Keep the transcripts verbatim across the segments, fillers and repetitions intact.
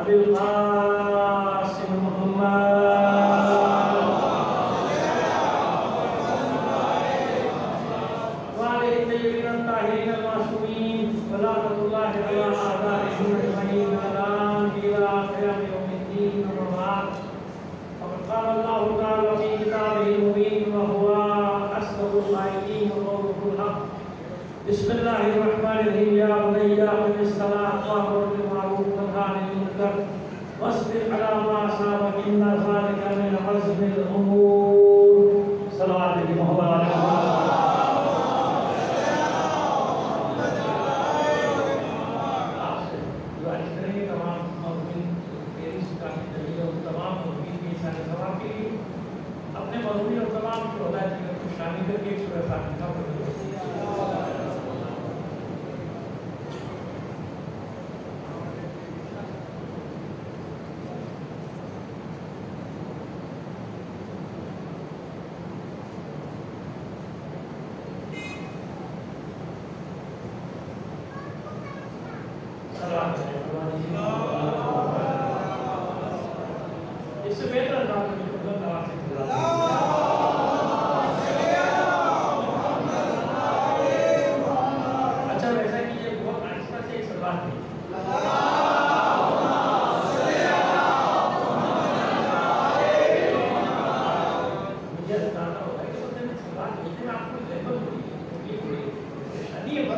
القاسم محمد وعلى الطيبين الطاهرين المعصومين صلاة الله على أعدائهم أجمعين الآن إلى قيام يوم الدين والرفعات. وقد قال الله تعالى في كتابه المبين وهو أصدق القائلين وقوله الحق. بسم الله الرحمن الرحيم. يا بني أقم الصلاة وأمر بالمعروف وانهى عن المنكر واصبر على ما أصابك إن ذلك من عزم الأمور. صلوات اللہ محمد علیہ اپنے مضمون اور تمام شہداء کی کو شامل کر کے ایک سورہ فاتحہ پڑھ لو. اس سے بہتر انداز میں بلند آواز سے اچھا ویسا کہ یہ بہت آہستہ سے ایک سلوات ہے. مجھے اندازہ ہوتا ہے کہ بندے میں سلوات ہوتے ہیں آپ کو لیبل ہوئی یہ کوئی پریشانی ہے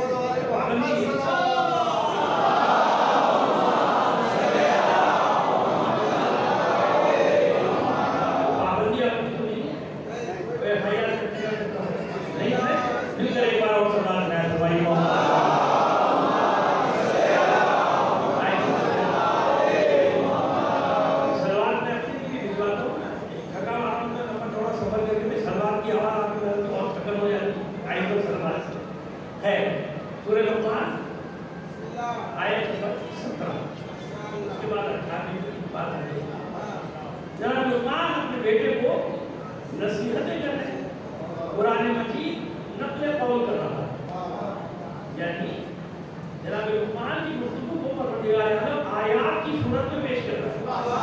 سورہ لقمان آیت نمبر سترہ اس کے بعد اٹھارہ کی بات ہے. جناب لقمان اپنے بیٹے کو نصیحتیں کر رہے ہیں. قرآن مجید نقل قول کر رہا ہے. یعنی جناب لقمان کی گفتگو کو پروردگار عالم آیات کی صورت میں پیش کر رہا ہے.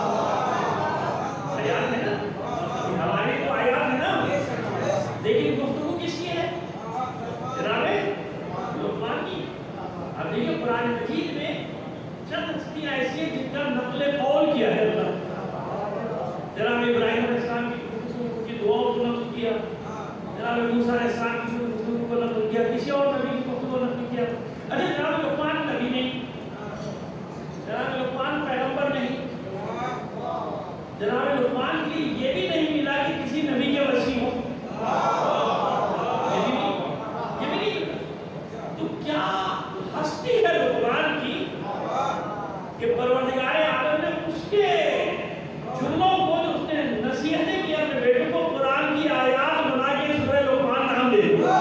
آیات ہے نا ہماری تو آیات ہے نا لیکن گفتگو کس کی ہے جناب لقمان کی. اب دیکھیں قرآن مجید میں چند ہستیاں ایسی ہیں جن کا نقل قول کیا ہے اللہ. جناب ابراہیم علیہ السلام کی گفتگو کی دعاؤں کو نقل کیا. جناب موسیٰ علیہ السلام کی گفتگو کو نقل کیا. کسی اور نبی کی گفتگو کو نقل کیا. اچھا جناب لقمان نبی نہیں, جناب لقمان پیغمبر نہیں, جناب لقمان کی یہ بھی نہیں ملا کہ کسی نبی کے وسیع ہو. ہستی ہے لقمان کی کہ پروردگار عالم نے اس کے جملوں کو جو اس نے نصیحتیں کی اپنے بیٹے کو قرآن کی آیات بنا کے سورہ لقمان نام دے دیا.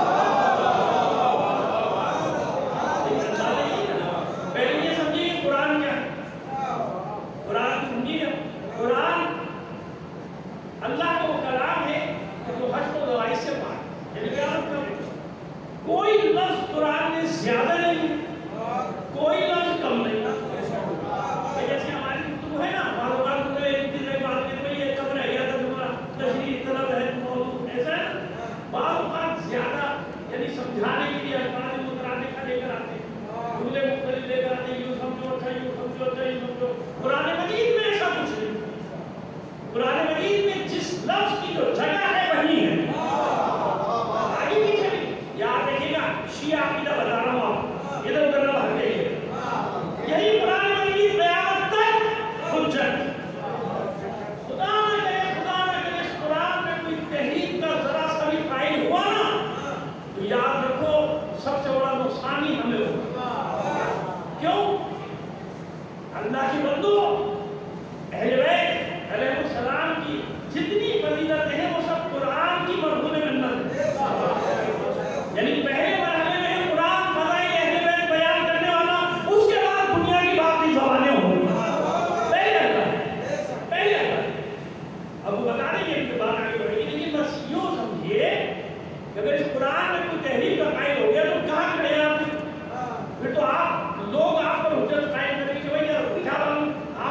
پہلے یہ سمجھیے کہ قرآن کیا ہے. قرآن سمجھیے قرآن اللہ کا وہ کلام ہے جو حشر و دوائش سے پاک. یعنی کیا مطلب کوئی لفظ قرآن میں زیادہ نہیں کوئی لفظ کم نہیں. جیسے ہماری گفتگو ہے نا بار بار تمہیں ایک دن ایک بات میں کوئی یہ کم رہ گیا تھا تمہارا تشریح طلب ہے موضوع ایسا ہے. بعض اوقات زیادہ یعنی سمجھانے کے لیے الفاظ مترادفہ لے کر آتے ہیں, جملے مختلف لے کر آتے ہیں. یوں سمجھو اچھا یوں سمجھو اچھا یوں سمجھو. قرآن مجید میں ایسا کچھ نہیں. قرآن مجید میں جس لفظ کی جو جگہ ہے وہی ہے, آگے پیچھے نہیں. یاد دیکھیے گا شیعہ عقیدہ بتا رہا ہوں آپ ادھر ادھر نہ بھاگ جائیے. یہی قرآن مجید قیامت تک حجت. خدا نہ کرے خدا نہ کرے اس قرآن میں کوئی تحریف کا ذرا سا بھی قائل ہوا نا تو یاد رکھو سب سے بڑا نقصان ہی ہمیں ہوگا. کیوں؟ اللہ کی بندو اہل بیت علیہ السلام کی جتنی فضیلتیں ہیں وہ سب قرآن کی مرہون منت ہے. یعنی پہلے مرحلے میں قرآن فضائل اہل بیت بیان کرنے والا, اس کے بعد دنیا کی باقی زبانیں ہوں گی. پہلے اللہ پہلے اللہ اب وہ بتا رہے ہیں کہ بات آگے بڑھے گی. لیکن بس یوں سمجھیے کہ اگر اس قرآن میں کوئی تحریف کا قائل ہو گیا تو کہاں کھڑے ہیں آپ؟ پھر تو آپ لوگ آپ پر حجت قائم کریں کہ بھائی کیا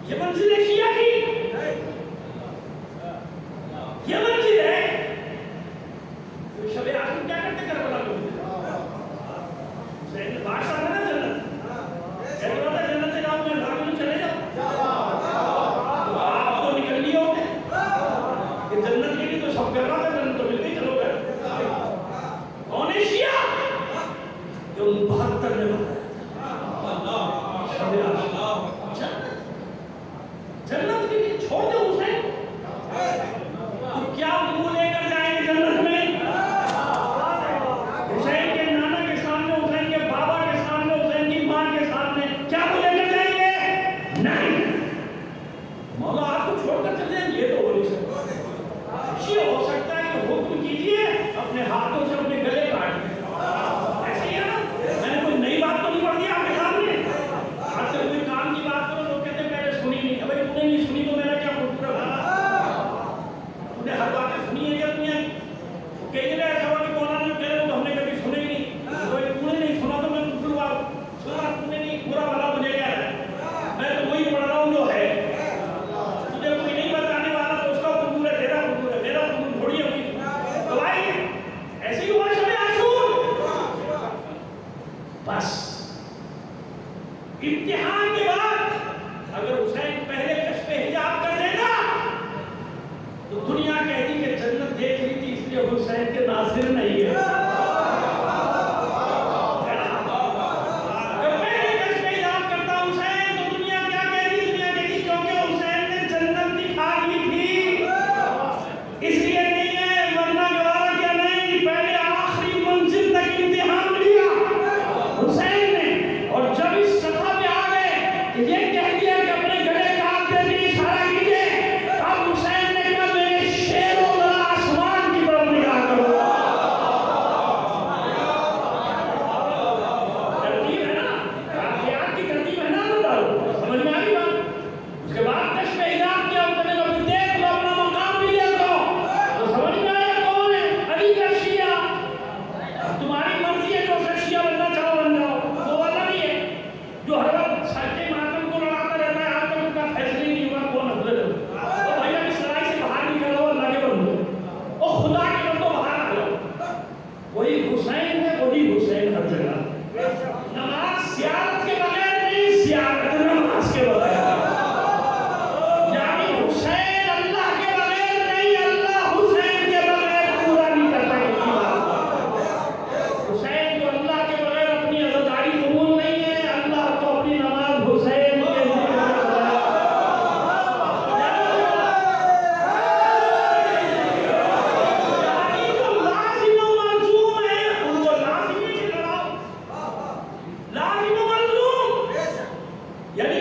یہ منزل ہے شیعہ کی، یہ منزل ہے۔ شب عاشور کیا کرتے کربلا میں؟ حسین نے بات کرنا نا جنت، کہتے ہوتا جنت سے جاؤں میں داخل میں چلے جاؤ، آپ تو نکل لیے ہوتے کہ جنت کے لیے تو سب کر رہا تھا، جنت تو مل گئی، چلو گئے۔ کون ہے شیعہ؟ جو بہتر نے بتایا شب عاشور جنت کے لیے چھوڑ دے حسین، تو کیا منہ لے کر جائیں گے جنت میں؟ حسین کے نانا کے سامنے، حسین کے بابا کے سامنے، حسین کی ماں کے سامنے کیا منہ لے کر جائیں گے؟ نہیں۔ مولا آپ کو چھوڑ کر چلے جائیں، یہ تو ہو نہیں سکتا۔ یہ ہو سکتا ہے کہ حکم کیجئے اپنے ہاتھوں سے اپنے گلے کاٹ دیں، ایسے ہی ہے نا؟ میں نے کوئی نئی بات تو نہیں پڑھ دی آپ کے سامنے؟ آج سے کوئی کام کی بات کرو لوگ کہتے ہیں میں نے سنی نہیں، ابھی تم نے نہیں سنی تو میرا کیا قصور ہے؟ تم نے ہر باتیں سنی ہے کیا دنیا کی؟ کئی جگہ ایسا ہوا کہ مولانا نے کہہ رہے تو ہم نے کبھی سنے ہی نہیں، تم نے نہیں سنا تو میں قصور ہوا، سنا تم نے نہیں، برا بھلا مجھے کیا ہے، میں تو وہی پڑھ رہا ہوں جو ہے۔ تجھے کوئی نہیں بتانے والا تو اس کا قصور ہے، تیرا قصور ہے، میرا قصور تھوڑی ہے کوئی۔ تو بھائی ایسے ہی ہوا شب عاشور، بس امتحان کے بعد اگر حسین پہلے کشف حجاب کر دے گا تو دنیا کہتی کہ جنت دیکھ لی تھی اس لیے حسین کے ناظر نہیں ہے۔ اگر پہلے کشف حجاب کرتا حسین تو دنیا کیا کہتی؟ دنیا کہتی کیونکہ حسین نے جنت دکھا دی تھی، اس لیے نہیں ہے، ورنہ گوارا کیا نہیں، پہلے آخری منزل تک امتحان لیا حسین نے، اور جب اس سطح پہ آ گئے یہ کہہ دیا کہ اپنے گلے کاٹ دے بھی اشارہ کیجئے، اب حسین نے کہا میرے شیروں ذرا آسمان کی طرف نگاہ کرو۔ ترتیب ہے نا، واقعات کی ترتیب ہے نا، تو ڈالو سمجھ میں آئی بات۔ اس کے بعد کشف حجاب کیا ہوتا ہے، ابھی دیکھ لو اپنا مقام بھی دیکھ لو، تو سمجھ میں آیا کون ہے علی کا شیعہ۔ تمہاری مرضی ہے جو سے شیعہ بننا چاہو بن جاؤ، وہ والا نہیں ہے جو ہر وقت سر کے ماتم کو لڑاتا رہتا ہے، آج تک ان کا فیصلہ نہیں ہوا کون حضرت ہے۔ تو بھائی اب اس لڑائی سے باہر نکل آؤ، اللہ کے بندو، اور خدا کے بندو باہر آ جاؤ، وہی حسین ہے، وہی حسین ہر جگہ۔ نماز زیارت کے بغیر نہیں، زیارت نماز کے بغیر، یعنی حسین اللہ کے بغیر نہیں، اللہ حسین کے بغیر پورا نہیں کرتا ہے یہ بات۔ حسین کو اللہ کے بغیر اپنی عزاداری قبول نہیں ہے، اللہ تو اپنی نماز حسین کے ذکر کرتا ہے۔ یعنی جو لازم و ملزوم ہے ان کو لازمی کی لڑاؤ، لازم و ملزوم، یعنی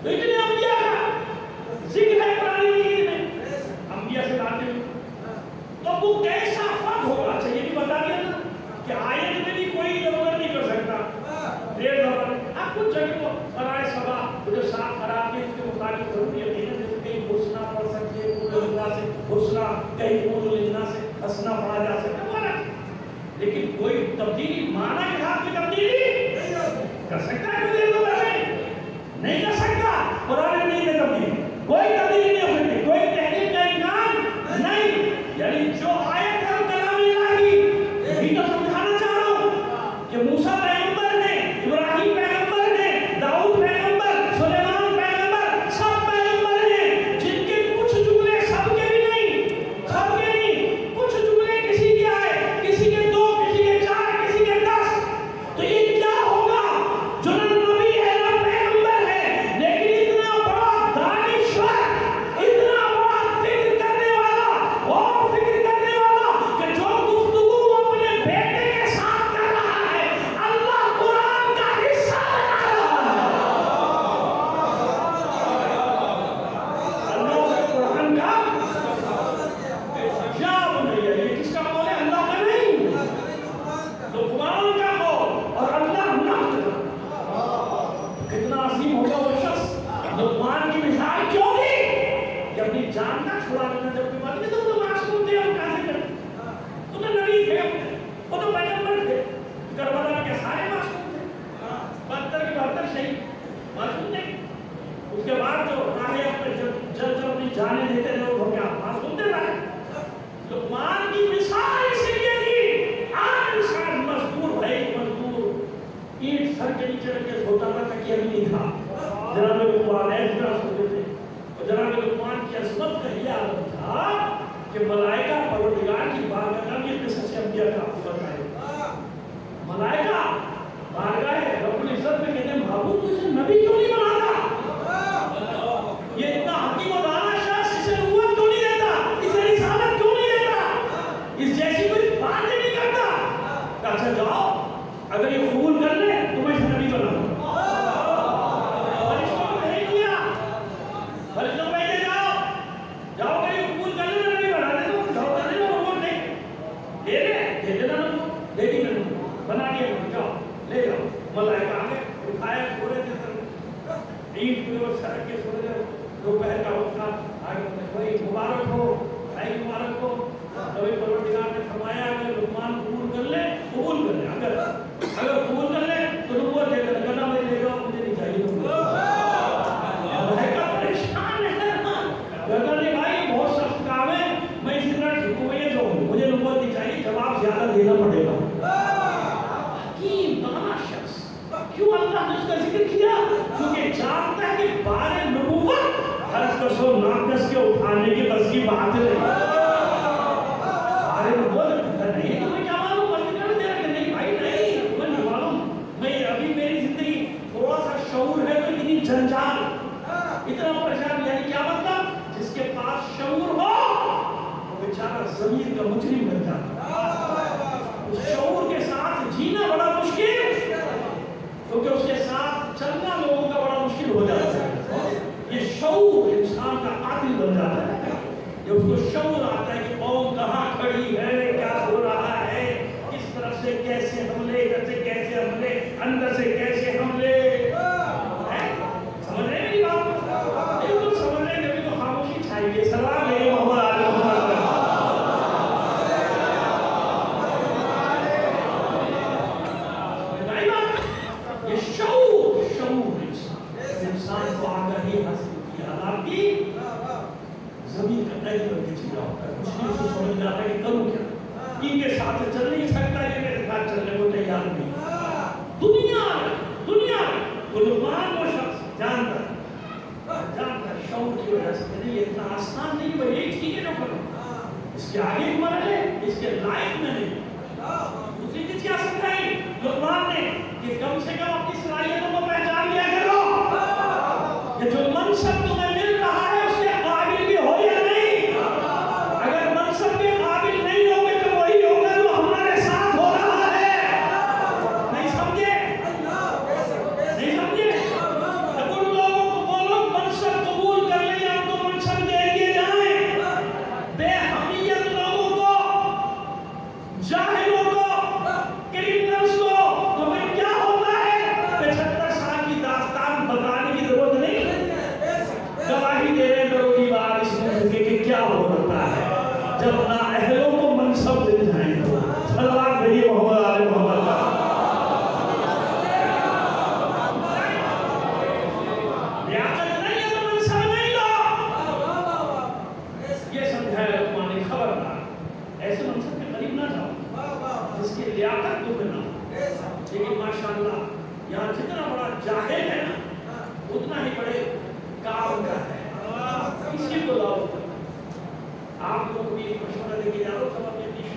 تو اتنے انبیاء کا ذکر ہے قرآن مجید میں، انبیاء سے باتیں ہوئی، تو وہ کیسا فرق ہوگا؟ اچھا یہ بھی بتا دیا نا کہ آیت میں بھی کوئی ضرورت نہیں کر سکتا دیر زبان آپ کچھ جگہ کو فرائے سبا جو ساتھ خراب کے اس کے مطابق ضروریت نہیں ہے، جیسے کہیں حسنہ پڑھ سکتے ہیں پورے اللہ سے حسنہ، کہیں پورے اللہ سے حسنہ پڑھا جا سکتا ہے، لیکن کوئی تبدیلی معنی کے ساتھ میں تبدیلی کر سکتا ہے؟ کوئی دیر میں نہیں کر سکتا، قرآن مجید میں تبدیلی کوئی تبدیلی نہیں ہو سکتی، کوئی تحریف کا امکان نہیں، یعنی جو آیت ہے کلام الہی یہی تو سمجھانا چاہ رہا ہوں کہ موسیٰ پیغمبر نے، ابراہیم پیغمبر نے، داؤد پیغمبر، سلیمان پیغمبر، سب پیغمبر ہیں جن کے کچھ جملے سب کے بھی نہیں، سب کے نہیں، کچھ جملے کسی کے آئے، کسی کے دو، کسی کے چار، کسی کے دس، تو یہ کیا ہوگا جو نہ نبی ہے نہ پیغمبر ہے لیکن اتنا بڑا دانشور، اتنا بڑا فکر کرنے والا اور فکر کرنے والا کہ جو گفتگو وہ اپنے بیٹے کے ساتھ کر رہا ہے اللہ قرآن کا حصہ بنا رہا ہے، اللہ کے قرآن کا کیا بنائی ہے؟ یہ کس کا قول ہے؟ اللہ کا نہیں، لقمان کا قول، اور اللہ نہ کتنا عظیم ہوگا وہ شخص لقمان کی مثال کیوں دی کہ اپنی جان کا چھڑا لینا جب کوئی بات نہیں تو وہ معصوم تھے، ہم کہاں سے کریں؟ وہ تو نبی تھے، وہ تو پیغمبر تھے، کربلا کے سارے معصوم تھے، بہتر کی بہتر شہید معصوم تھے، اس کے بعد جو راہیں اپنے جب جب اپنی جانیں دیتے رہے وہ کیا معصوم تھے رہے؟ لقمان کی مثال اس لیے تھی، آج انسان مزدور ہے، مزدور اینٹ سر کے نیچے رکھ کے سوتا تھا تکیہ بھی نہیں تھا، جناب لقمان ایسا طرح سوتے تھے، اور جناب لقمان کی عظمت کا یہ عالم تھا کہ ملائکہ پروردگار کی بارگاہ میں یہ قصص انبیاء کا آپ کو بتائے، ملائکہ بارگاہ رب العزت میں کہتے ہیں محبوب تو اسے نبی کیوں نہیں بناتا؟ یہ اتنا حکیم و دانا شخص اسے نبوت کیوں نہیں دیتا؟ اسے رسالت کیوں نہیں دیتا؟ اس جیسی کوئی بات ہی نہیں کرتا؟ اچھا جاؤ اگر یہ قبول کر لے تو میں اسے نبی بناؤں، فرشتوں کو بھیج دیا، فرشتوں کو بھیجے جاؤ جاؤ اگر یہ قبول کر لے نبی بنا دے تو جاؤ کر لے نبوت نہیں دے دے دے دینا نبوت دے دی میں نبوت بنا دیا نبوت، جاؤ لے جاؤ، ملائکہ آگے اٹھایا چھوڑے تھے سر اینٹ پہ اور سڑک کے چھوڑے تھے، دوپہر کا وقت تھا، آگے بھائی مبارک ہو بھائی مبارک ہو، نبی پروردگار نے فرمایا اگر لقمان قبول کر لے قبول کر لے، اگر اگر قبول کر لے تو نبوت دے کر کرنا میں لے جاؤ، مجھے نہیں چاہیے نبوت، ملائکہ پریشان ہے کہتا نہیں بھائی بہت سخت کام ہے، میں اسی طرح ٹھیک ہو گئی جو مجھے نبوت نہیں چاہیے، جواب زیادہ دینا پڑے گا، حکیم دانا شخص کیوں اللہ نے اس کا ذکر کیا؟ کیونکہ جانتا ہے کہ بارے نبوت ہر کس و ناقص کے اٹھانے کی بس کی بات نہیں، بارے نبوت نہیں تمہیں کیا معلوم بلکہ کر دے رہے نہیں بھائی نہیں تمہیں نہیں معلوم، میں ابھی میری زندگی تھوڑا سا شعور ہے تو اتنی جنجال اتنا پریشان، یعنی کیا مطلب جس کے پاس شعور ہو وہ بیچارہ ضمیر کا مجرم بن جاتا، اس شعور کے ساتھ جینا بڑا مشکل کیونکہ اس کے ساتھ چلنا لوگوں کا بڑا مشکل ہو جاتا ہے، یہ شعور انسان کا قاتل بن جاتا ہے، جب اس کو شعور آتا ہے کہ قوم کہاں کھڑی ہے، کیا ہو رہا ہے، کس طرف سے کیسے حملے، ادھر سے کیسے حملے، اندر سے کیسے حملے، سمجھ رہے ہیں میری بات؟ بالکل سمجھ رہے ہیں، جبھی تو خاموشی چھائیے، سلام ہے محمد علی محمد یہ شعور شعور انسان کو آگاہی حاصل کی حالات کی زمین کا قید کر کے چلا ہوتا ہے، مشکل سے سمجھ جاتا ہے کہ کروں کیا، ان کے ساتھ چل نہیں سکتا، یہ میرے ساتھ چلنے کو تیار نہیں، دنیا دنیا وہ لقمان وہ شخص جانتا ہے جانتا ہے شعور کی وجہ سے نہیں، یہ اتنا آسان نہیں، وہ ایک چیز ہے جو کروں، اس کے آگے بھی مرحلے اس کے لائق میں نہیں، دوسری چیز کیا سمجھائی لقمان نے کہ کم سے کم اپنی صلاحیتوں کو پہچان لیا کرو کہ جو منصب تمہیں مل رہا ہے اس کے قابل بھی ہو یا نہیں، اگر منصب کے قابل نہیں ہوگے تو وہی ہوگا جو ہمارے ساتھ ہو رہا ہے، نہیں سمجھے نہیں سمجھے، جب ان لوگوں کو بولو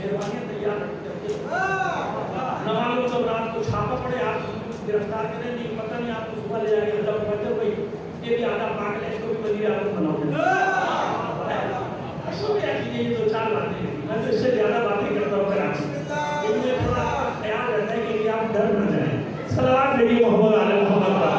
शेरवानियां तैयार करते न मालूम कब रात को छापा पड़े आप गिरफ्तार करें, नहीं पता नहीं आपको सुबह ले जाएंगे मतलब बच्चों भाई ये भी आधा पागल है, इसको भी वजीर आजम बनाओगे। ये दो चार बातें मैं तो इससे ज्यादा बातें करता हूँ कराची, इनमें थोड़ा ख्याल रहता है कि आप डर ना जाए। सलावत भेजिए मोहम्मद आले मोहम्मद पर।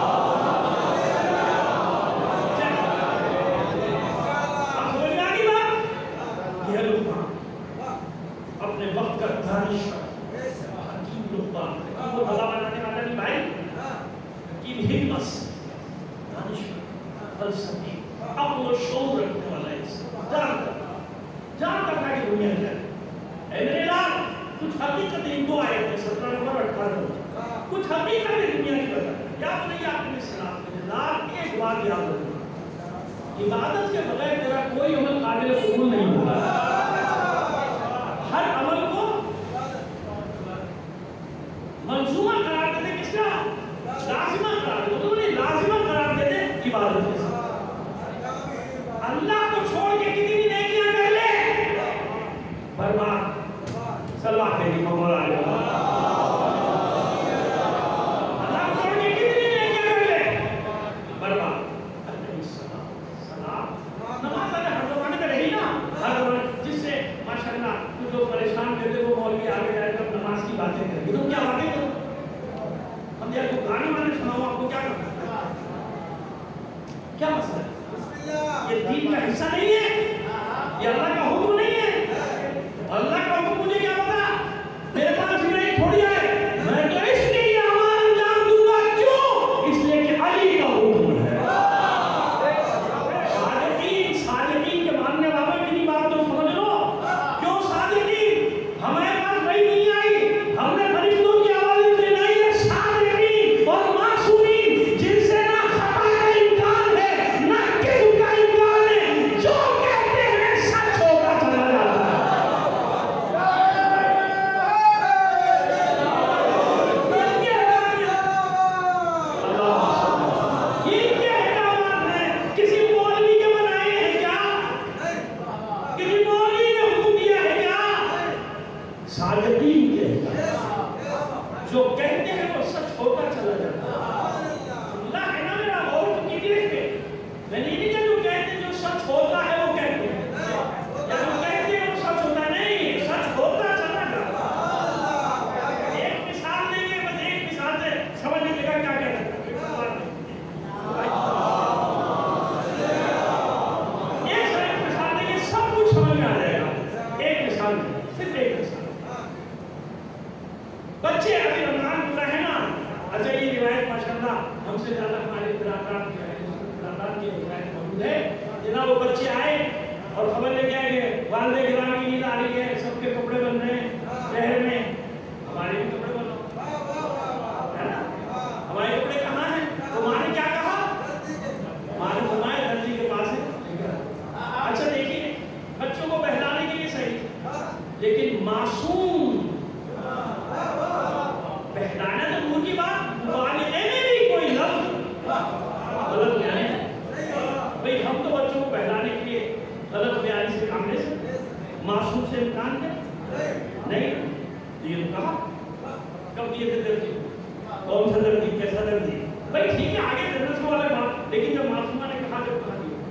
आप समझ में आ गई बात? यह लुक़मान अपने वक्त का दानिश्वर हकीम लुक़मान, वो भला बनाने वाला नहीं भाई, हकीम हिकमत दानिश्वर फलसफी अक्ल शऊर रखने वाला है। जानता जानता था कि दुनिया क्या है। ए मेरे लाल कुछ हकीकत इनको आए थे सत्रह नंबर अठारह नंबर कुछ हकीकत दुनिया की बता याद नहीं आपने सलाम में लाल एक बात याद रखना, इबादत के बगैर तेरा कोई अमल काबिल कबूल नहीं होगा। हर अमल को मंजूमा करार देते किसका? लाजिमा करार देते, तो नहीं लाजिमा करार देते इबादत के साथ। अल्लाह को छोड़ के कितनी नेकियां कर ले बर्बाद। सल्लल्लाहु अलैहि वसल्लम अल्लाह को छोड़ के कितनी नेकियां कर ले बर्बाद। सलाम नमाज अगर हर जमाने में रही ना, हर जमाने जिससे माशाअल्लाह कुछ लोग परेशान करते वो मौलवी आगे जाकर नमाज की बातें करेंगे, तो क्या बातें करो? हम यार को गाने वाले सुनाओ, आपको क्या करना है? क्या मसला है? ये दीन का हिस्सा नहीं है, ये अल्लाह का हुक्म नहीं है। अल्लाह का हुक्म मुझे क्या पता, मेरे पास जिब्राइल थोड़ी आए, मैं तो इसलिए ये अमान अंजाम दूंगा। क्यों? इसलिए कि अली का हुक्म है। सादिकीन सादिकीन के मानने वालों की बात तो समझ लो। क्यों सादिकीन? हमारे पास वही नहीं आई, हमने फरिश्तों की आवाज़ से नहीं है। सादिकीन और मासूमीन जिनसे ना खता का इम्कान है ना किस्म का इम्कान है, जो कहते हैं सच होगा चला जाता है। ये क्या अहकामात हैं? किसी मौलवी के बनाए हैं क्या? किसी मौलवी ने हुक्म दिया है क्या? सादिकीन के अहकामात जो कहते हैं वो सच होता चला जाता है। अल्लाह है ना मेरा, और तो कीजिए के मैंने नहीं कहा जो कहते हैं जो सच होता है वो कहते हैं, या जो कहते हैं वो सच होता नहीं, सच होता चला जाता है। एक मिसाल देंगे, बस एक मिसाल से समझ लीजिएगा क्या कहना है। एक से एक मिसाल देंगे, सब कुछ समझ में आ जाएगा। एक मिसाल सिर्फ एक मिसाल। बच्चे अभी रमजान पूरा है ना, अच्छा ये रिवायत माशाअल्लाह हमसे ज्यादा हमारे बिरादरान के बिरादरान की रिवायत मौजूद है। जनाब वो बच्चे आए और खबर लेके आए कि वालिद गिराम की ईद आ रही है, सबके कपड़े बन रहे हैं शहर में, हमारे भी कपड़े बनो है ना। हमारे कपड़े कहाँ हैं? तो माँ ने क्या कहा? माँ ने फरमाया दर्जी के पास है। अच्छा देखिए, बच्चों को बहलाने के लिए सही, लेकिन मासूम बहलाना तो दूर की बात, वालिदैन में भी कोई लफ्ज़ गलत बयान है भाई। हम तो बच्चों को बहलाने के लिए गलत बयान से काम ले सकते, मासूम से इम्कान है नहीं। ये कहा कब दिए थे दर्जी? कौन सा दर्जी, कैसा दर्जी? भाई ठीक है आगे दर्ज वाला बात, लेकिन जब मासूमा ने कहा जब कहा दिया,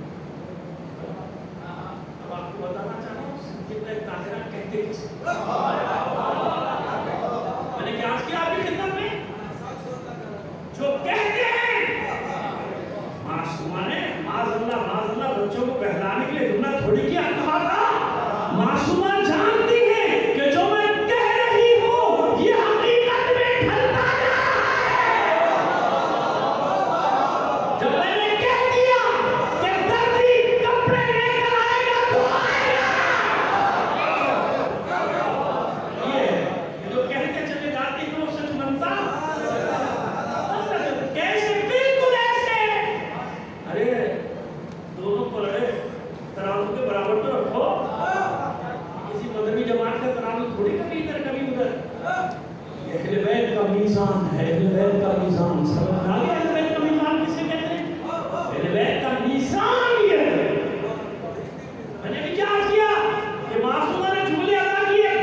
अब आपको बताना चाह रहा हूँ कितना ताजरा कहते मैंने क्या किया आपकी खिदमत में, जो कहते हैं मासूमा ने माज़अल्लाह माज़अल्लाह बच्चों को बहलाने के लिए जुमला थोड़ी किया कहा था। मासूमा जानती है कि जो मैं कह रही हूँ ये हकीकत में ढलता जा रहा है। जब मैंने कह दिया कि दर्जी कपड़े लेकर आएगा तो आएगा, ये जो कहते चले जाते हैं वो सच बनता कैसे? बिल्कुल ऐसे। अरे दोनों को लड़े तराजू के बराबर तो रखो, किसी मदनी जमात का तराजू थोड़ी कभी इधर कभी उधर। अहले बैत का मीज़ान है, अहले बैत का मीज़ान समझ में आ गया? अहले बैत का मीज़ान किसे कहते हैं? अहले बैत का मीज़ान ये है। मैंने भी क्या किया कि मासूमा ने जुमले अदा किए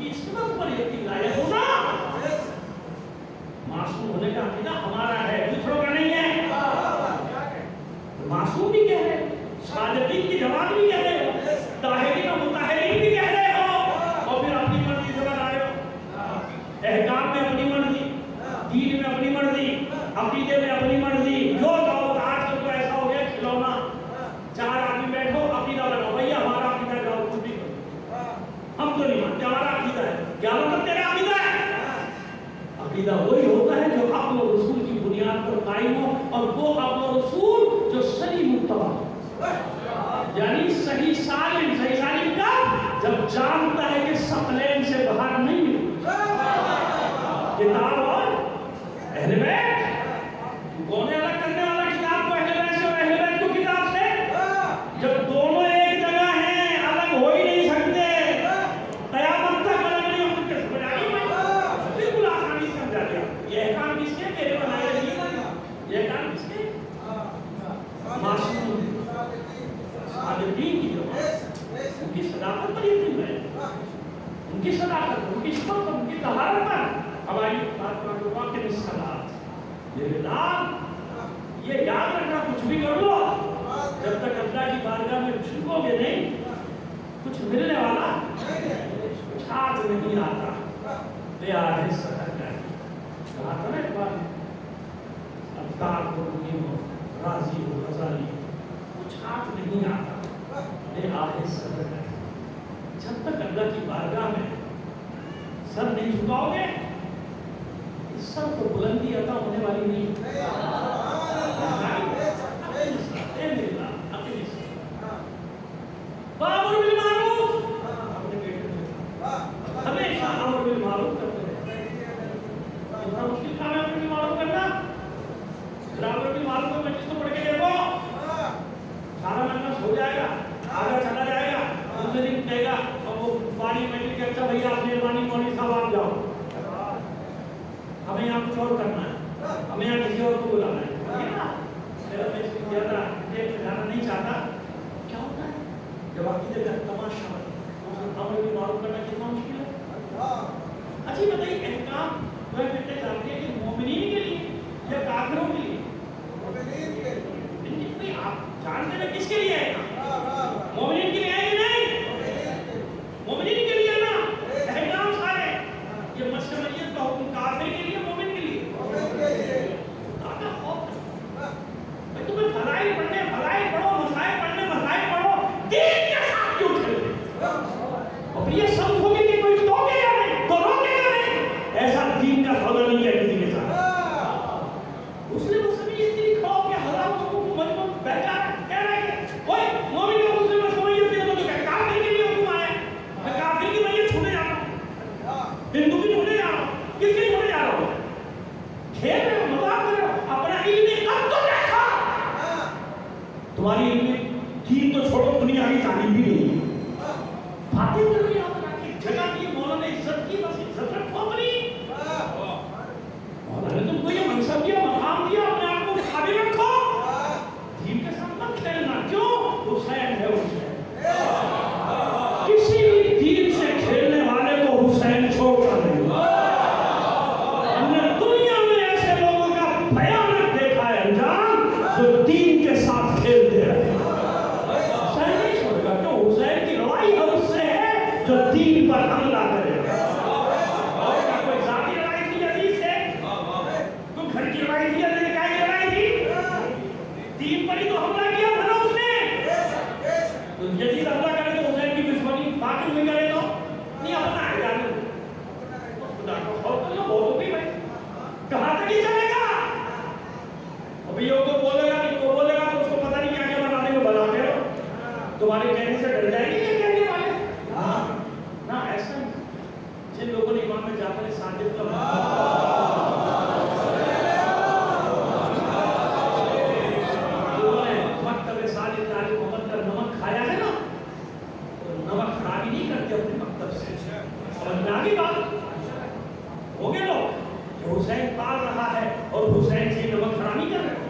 کی عصمت پر یقین لایا ہونا معصوم ہونے کا عقیدہ ہمارا ہے، دوسروں کا نہیں ہے۔ معصوم بھی کہہ رہے صادقین کی جماعت بھی کہہ رہے ہو، طاہرین و مطہرین بھی کہہ رہے ہو، اور پھر اپنی مرضی سے بنا رہے ہو، احکام میں اپنی مرضی، دین میں اپنی مرضی، عقیدے میں اپنی مرضی، جو کہو آج کل تو ایسا ہو گیا کھلونا، چار آدمی بیٹھو عقیدہ بناؤ، بھیا ہمارا عقیدہ جاؤ خود بھی کرو، ہم تو نہیں مانتے ہمارا عقیدہ ہے، کیا مطلب تیرا عقیدہ ہے؟ عقیدہ وہی ہوتا ہے جو عقل و رسول کی بنیاد پر قائم ہو، اور وہ عقل و رسول جو صحیح متبع ہو، یعنی صحیح سالم۔ صحیح سالم کا جب جانتا ہے کہ ثقلین سے باہر نہیں ملتی کتاب اور اہل بیت، کون ہے الگ کرنے والا کتاب کو اہل بیت سے اور اہل بیت کو کتاب سے؟ جب دونوں ایک جگہ ہیں الگ ہو ہی نہیں سکتے، قیامت تک الگ نہیں ہو سکتے، سمجھ آئی میں بالکل آسانی سے سمجھا دیا۔ یہ احکام کس کے میرے بنائے رہی، یہ احکام کس کے؟ معصوم صادقین کی جماعت، ان کی صداقت پر یقین ہے، ان کی صداقت، ان کی شفاعت، ان کی طہارت پر۔ اب آئیے بات کرو واقع الصلاۃ، یہ بلال یہ یاد رکھنا کچھ بھی کر لو جب تک اللہ کی بارگاہ میں جھکو گے نہیں کچھ ملنے والا کچھ ہاتھ نہیں آتا۔ پیار ہے صدر کا کہا تھا نا ایک بار ابتار کو ہو راضی ہو غزالی کچھ ہاتھ نہیں آتا، بے آہ صدر ہے۔ جب تک اللہ کی بارگاہ میں سر نہیں جھکاؤ گے اس سر کو بلندی عطا ہونے والی نہیں۔ بامر بالمعروف، ہمیشہ امر بالمعروف کرتے رہے۔ اتنا مشکل کام ہے امر بالمعروف کرنا؟ امر بالمعروف کو مجلس کو پڑھ کے دیکھو، سارا مجلس ہو جائے گا، آگا چلا جائے گا، دوسرے دن کہے گا اور وہ پانی مجلس کے اچھا بھیا آپ مہربانی مولوی صاحب آپ جاؤ، ہمیں یہاں کچھ اور کرنا ہے، ہمیں یہاں کسی اور کو بلانا ہے۔ میرا میں اس کی زیادہ ڈیٹ جانا نہیں چاہتا۔ کیا ہوتا ہے جب عقیدے کا تماشا امر بالمعروف کرنا کتنا مشکل ہے؟ اچھی بتائیے احکام وہ بیٹے جانتے ہیں کہ مومنین کے لیے یا کافروں کے لیے؟ نہیں، آپ جانتے ہیں کس کے لیے ہے؟ مومنین کے لیے ہے کہ نہیں؟ مومنین کے لیے نا احکام سارے، یہ مشروعیت کا حکم کافر کے لیے مومن کے لیے؟ خدا کا خوف بھائی تمہیں فضائل پڑھنے فضائل پڑھو، مسائل پڑھنے مسائل پڑھو، دین کے ساتھ کیوں کھیلتے؟ اور پھر یہ سمجھو گے کہ کوئی ٹوکے گا نہیں تو روکے گا نہیں، ایسا دین کا سودا نہیں ہے کسی کے ساتھ۔ مسلم مسلم یہ اتنی خوف کہ ہزاروں لوگوں کو مجموع بیٹھا کہہ رہے ہیں کوئی مومن کا مسلم مسلمیت نہیں تو کہ کافر کے لیے حکم آیا ہے، میں کافر کی میت چھوڑنے جا رہا ہوں، ہندو کی چھوڑنے جا رہا ہوں، کس کی چھوڑنے جا رہا ہوں؟ کھیل رہے ہو، مذاق کر رہے ہو، اپنا علم قد تو دیکھا، تمہاری علم دین تو چھوڑو دنیا کی تعلیم بھی نہیں ہے، باتیں کر رہی آپ کی جگہ کی مولا نے عزت کی، بس عزت رکھو اپنی، مولا نے تم کو یہ منصب دیا مقام دیا، اپنے آپ کو قابل رکھو، دین کے ساتھ مت کھیلنا، کیوں؟ حسین ہے حسین، کسی بھی دین سے کھیلنے والے کو حسین چھوڑ کر نہیں۔ ہم نے دنیا میں ایسے لوگوں کا بھیانک دیکھا ہے انجام جو دین کے ساتھ کھیلتے رہے، حسین نہیں چھوڑے گا، کیوں؟ حسین کی لڑائی ہم سے ہے جو دین پر حملہ کرے گا۔ اور کیا کوئی ذاتی لڑائی تھی عزیز سے؟ کوئی گھر کی لڑائی تھی یا نکاح کی لڑائی تھی؟ دین پر ہی تو حملہ کیا تھا نا اس نے۔ تو یزید حملہ کرے تو حسین کی دشمنی باقی ہوئی کرے تو نہیں، اپنا ہے جانے خدا کو خوف کرنا بہت ہو گئی بھائی، کہاں تک ہی چلے گا؟ ابھی یہ کو بولے گا نہیں کو بولے گا تو اس کو پتہ نہیں کیا کیا بنانے کو بنا کے تمہارے کہنے سے ڈر جائے گی کیا کہنے والے؟ نہ ایسا نہیں، جن لوگوں نے امام جعفر صادق کا مکتب صادق علی محمد کا نمک کھایا ہے نا، تو نمک خرابی نہیں کرتے اپنے مکتب سے، سمجھ میں آگے بات ہو گئے لوگ کہ حسین پال رہا ہے اور حسین سے نمک خرابی کر رہے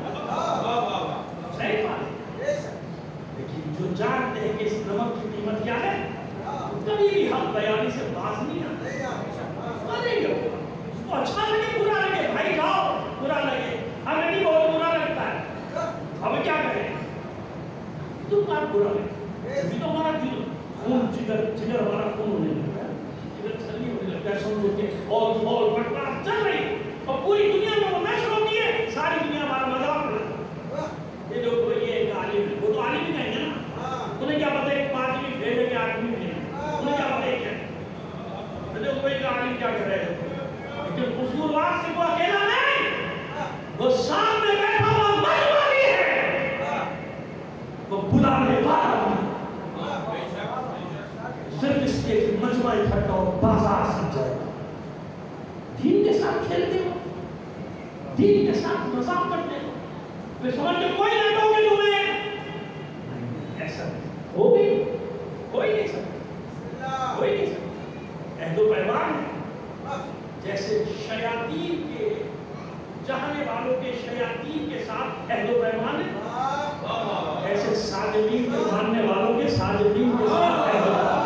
حسین پال، لیکن جو جانتے ہیں کہ اس نمک کی قیمت کیا ہے کبھی بھی حق بیانی سے باز نہیں آتا، نہیں ہوگا، اس کو اچھا لگے برا لگے، بھائی جاؤ برا لگے، ہمیں نہیں بہت برا لگتا ہے، ہمیں کیا کریں، تو بات برا لگے، ابھی تو ہمارا دل خون جگر جگر ہمارا خون ہونے لگتا ہے، جگر چھلنی ہونے لگتا ہے، سمجھو کہ آل فال بٹنا چل رہی اور پوری دنیا میں وہ نشر ہوتی ہے، ساری دنیا ہمارا مذاق کرتا ہے، یہ جو کوئی ایک عالم ہے، وہ تو عالم ہی نہیں ہے نا، انہیں کیا پتہ ایک بات بھی بھیجے کہ آدمی نہیں ہے، انہیں کیا پتہ ہے کیا ہے، کوئی کا عالم کیا کر رہے ہیں، لیکن قصوروار سے وہ اکیلا نہیں، وہ سامنے بیٹھا ہوا مجمع بھی ہے، وہ بلانے والا بھی ہے، صرف اس کے مجمع اکھٹا اور بازار سمجھ جائے گا، دین کے ساتھ کھیلتے ہو، دین کے ساتھ مذاق کرتے ہو، پھر سمجھ کے کوئی نہ ٹوکے تمہیں، ایسا ہو بھی کوئی نہیں سکتا، کوئی نہیں سکتا، عہد و پیمان ہے، جیسے شیاطین کے چاہنے والوں کے شیاطین کے ساتھ عہد و پیمان ہے، ایسے صادقین کے ماننے والوں کے صادقین کے ساتھ عہد و پیمان ہے،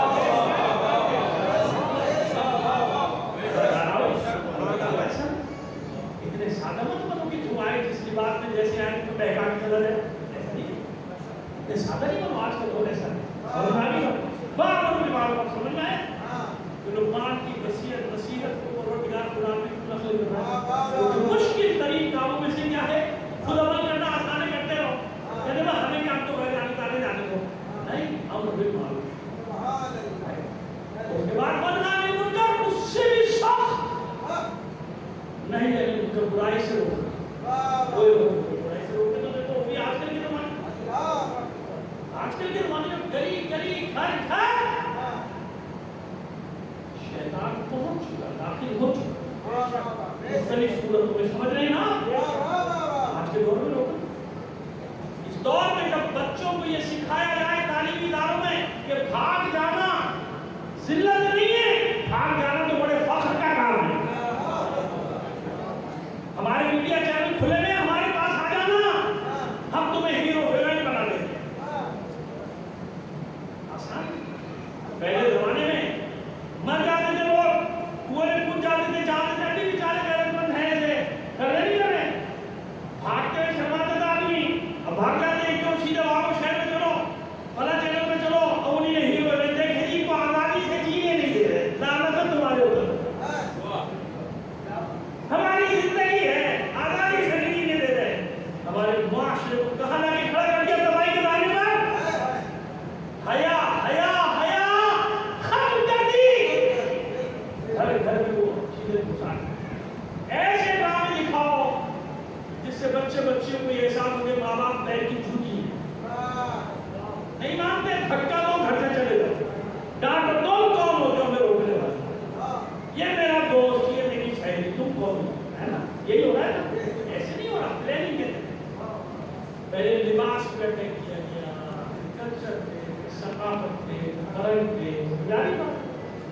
بات میں جیسے آئے تو بہکا کی چلا جائے ایسا نہیں ہے، یہ سادہ نہیں بنو، آج کا دور ایسا ہے، سمجھنا نہیں بنو بار بار کی بات آپ سمجھنا ہے کہ لقمان کی وصیت نصیحت کو پروردگار قرآن میں کیوں نقل کر رہا ہے، مشکل ترین کاموں میں سے کیا ہے، خود عمل کرنا آسانے کرتے رہو، کہتے ہیں ہمیں کیا ہم تو غیر جانے تانے جانے دو، نہیں امر بالمعروف، اس کے بعد منع عن المنکر، اس سے بھی سخت نہیں ہے، ان کو برائی سے روکنا، کوئی برائی سے روکتے تو دیکھو بھی آج کل کے زمانے آج کل کے زمانے میں گلی گلی گھر گھر شیطان پہنچ چکا، داخل ہو چکا، مختلف صورتوں میں، سمجھ رہے ہیں نا آج کے دور میں لوگ، اس دور میں جب بچوں کو یہ سکھایا جائے تعلیمی اداروں میں کہ بھاگ جانا ذلت نہیں ہے، بھاگ جانا تو بڑے فخر کا کام ہے، ہمارے میڈیا چینل کھلے میں ہمارے پاس آ جانا، ہم تمہیں ہیرو ہیروئن بنا دیں گے، آسان، پہلے زمانے میں مر جاتے تھے لوگ، کنویں میں کود جاتے تھے، جاتے تھے، ابھی بیچارے غیرت مند ہیں ایسے، کر رہے نہیں کر رہے، بھاگتے ہوئے شرماتا تھا آدمی، اب بھاگ جاتے ہیں کیوں سیدھے وہاں شہر میں چلو، فلاں چینل میں چلو، اور انہیں نے ہیرو ہیروئن دیکھے جی کو آزادی سے جینے نہیں دے رہے، لعنت ہے تمہارے اوپر، ہماری زندگی ہے، آزادی سے نہیں دے رہے، ہمارے معاشرے کو کہاں لگے کھڑا کر دیا دوائی کے دانے پر، حیا حیا حیا ختم کر دی، گھر گھر میں وہ چیزیں گھسانے، ایسے ڈرامے دکھاؤ جس سے بچے بچیوں کو یہ احساس ہو کہ ماں باپ پیر کی جھوٹی ہے، نہیں مانتے، دھکا دو گھر سے چلے جاؤ، ڈانٹ دو کون ہو جو ہمیں روکنے والا، یہ میرا دوست، یہ میری سہیلی، تم کون ہے نا، یہی ہو رہا ہے نا، ایسے نہیں ہو رہا، پلاننگ کے تھے، پہلے لباس پہ اٹیک کیا گیا، کلچر پہ، ثقافت پہ، فرہنگ پہ، جاری بات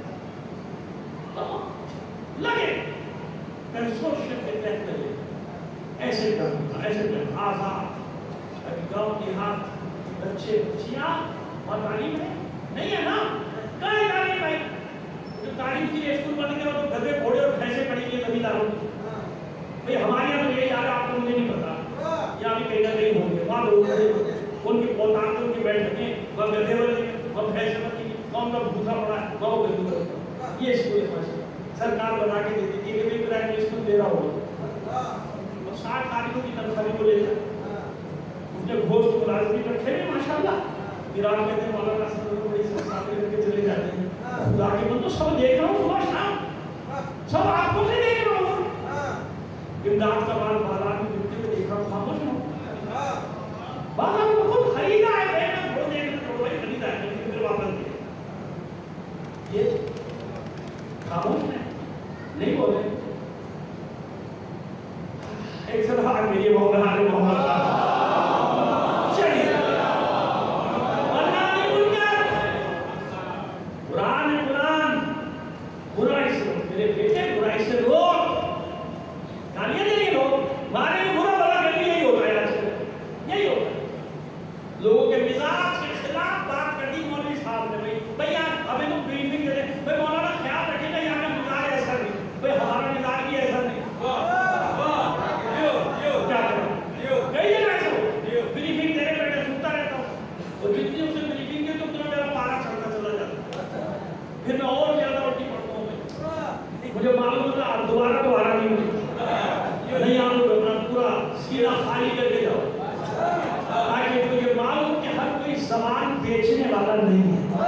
لگے کنسورشن کے تحت لگے، ایسے کرنا، ایسے کرنا، آزاد، ابھی گاؤں دیہات بچے بچیاں اور تعلیم ہے نہیں ہے نا، کہاں ہے تعلیم بھائی، جو تعلیم کے لیے اسکول بن گیا تو گدے گھوڑے اور بھینسیں پڑی گئی زمینداروں کی، بھئی ہمارے یہاں تو یہی آ رہا آپ کو مجھے نہیں پتا، یا بھی کہیں نہ کہیں ہوں گے، وہاں لوگ ان کی پوتان کے ان کی بیٹھیں، وہ گدھے والے وہ بھینسیں بنی، کون کا بھوسا پڑا ہے وہ گدھے والے، یہ اسکول ہے سرکار بنا کے دیتی تھی کہ بھی پرائمری اسکول دے رہا ہوگا، اور ساٹھ تاریخوں کی تنخواہ کو لے جائے، اس نے گھوشت ملازمی رکھے ہیں ماشاءاللہ، ایران کہتے ہیں مولانا صدر کو بڑی سنساتے کر کے چلے جاتے ہیں، خدا کے بندو سب دیکھ رہا ہوں صبح شام، سب آنکھوں سے دیکھ رہا ہوں، امداد کا مال بازار میں بکتے ہوئے دیکھ رہا ہوں، خاموش ہوں، بازار میں خود خریدا ہے، میں بہت دیکھ رہا ہوں، بھائی خریدا ہے، لیکن پھر واپس دیا، یہ خاموش ہے، نہیں بولے، ایک صدقہ میری مولانا علی محمد چلیے ورنہ نہیں منکر، قرآن قرآن برائی سے روک، میرے بیٹے برائی سے روک، گالیاں دیں لوگ، مارے میں برا بلا کر یہی ہوتا ہے آج کل، یہی ہوتا ہے، لوگوں کے مزاج کے خلاف بات کر دی مولوی صاحب نے، بھائی بھائی مجھے معلوم تھا دوبارہ دوبارہ نہیں ملے نہیں آپ کو اپنا پورا سینہ خالی کر کے جاؤ تاکہ مجھے معلوم کہ ہر کوئی سامان بیچنے والا نہیں ہے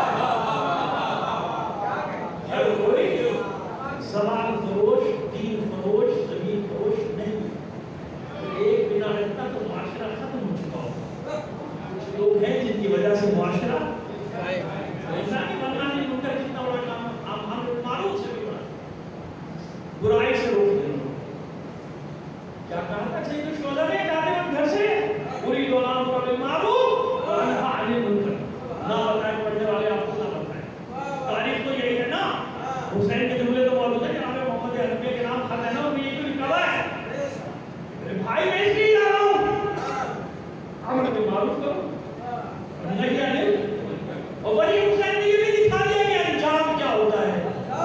ہر کوئی سامان فروش دین فروش زمین فروش نہیں ہے ایک بنا رہتا تو معاشرہ ختم ہو چکا ہو کچھ لوگ ہیں جن کی وجہ سے معاشرہ انسانی بدنامی منکر کتنا بڑا کام ہم ہم معروف سے بھی بڑا برائی سے روک دیں کیا کہا تھا سید الشہداء نے جاتے وقت گھر سے پوری دولان پر بالمعروف اور انہا عن المنکر نہ بتائیں پڑھنے والے آپ کو نہ بتائیں تاریخ تو یہی ہے نا حسین کے جملے تو موجود ہے جناب محمد حنفیہ کے نام خط ہے نا یہ تو لکھا ہوا ہے میرے بھائی میں اس لیے جا رہا ہوں امر بالمعروف کرو نہیں آنے اور وہی حسین نے یہ بھی دکھا دیا کہ انجام کیا ہوتا ہے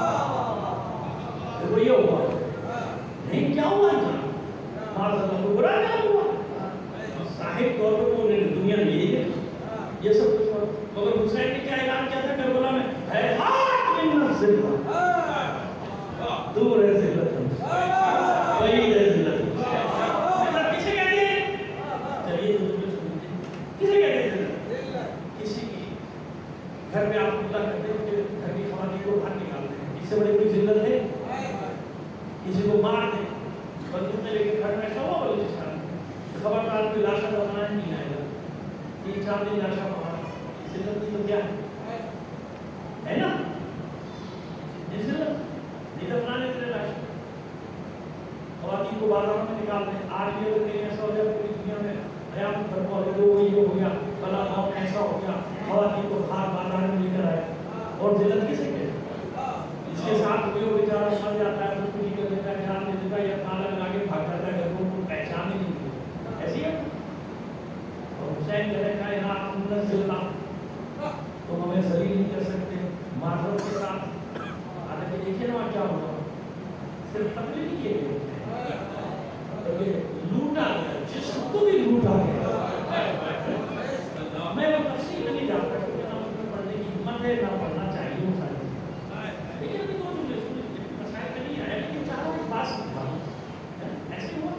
وہ یہ ہوا نہیں کیا ہوا انجام مارز اللہ کو برا کیا ہوا صاحب طور پر انہوں نے دنیا میں یہ یہ سب کچھ ہوا مگر حسین نے کیا اعلان کیا تھا کربلا میں ہے ہاتھ من الذلہ دور ہے ذلت بعید ہے ذلت ذلت کسے کہتے ہیں چلیے کسے کہتے ہیں ذلت کسی کی گھر میں آپ اللہ کرتے ہیں کہ گھر کی خواتین کو باہر نکالتے ہیں اس سے بڑی کوئی ذلت ہے کسی کو مار دیں بندوق میں لے کے گھر میں سوا بلوچستان خبردار کوئی لاشا دفنانے نہیں آئے گا تین چار دن لاشا پہاڑا ذلت کی تو کیا ہے ہے نا یہ ذلت نہیں دفنانے کے لیے لاشا خواتین کو بازاروں میں نکال دیں آج یہ لوگ ایسا ہو جائے پوری دنیا میں حیات برپا ہو گیا وہ یہ ہو گیا فلاں گاؤں ایسا ہو گیا خواتین کو باہر بازار میں لے کر آئے اور ذلت کسے کہتے اس کے ساتھ کوئی وہ بیچارہ مر جاتا ہے خودکشی کر دیتا ہے جان دے دیتا ہے یا تالا لگا کے بھاگ جاتا ہے گھروں کو پہچان ہی نہیں دیتا ایسی ہے اور حسین کہہ رہا ہے نا اندر ذلہ تم ہمیں ذلیل نہیں کر سکتے معذرت کے ساتھ آنے کے دیکھیں نا کیا ہوگا صرف تقریر نہیں کیے گئے لوٹا گیا جسم کو بھی لوٹا گیا میں وہ تفصیل میں نہیں جاتا کیونکہ نہ پڑھنے کی ہمت ہے نہ پڑھنا چاہیے وہ ساری لیکن ابھی دو جملے سنیں مسائل کا نہیں آیا لیکن چاہوں ایک بات سمجھا ایسے ہوا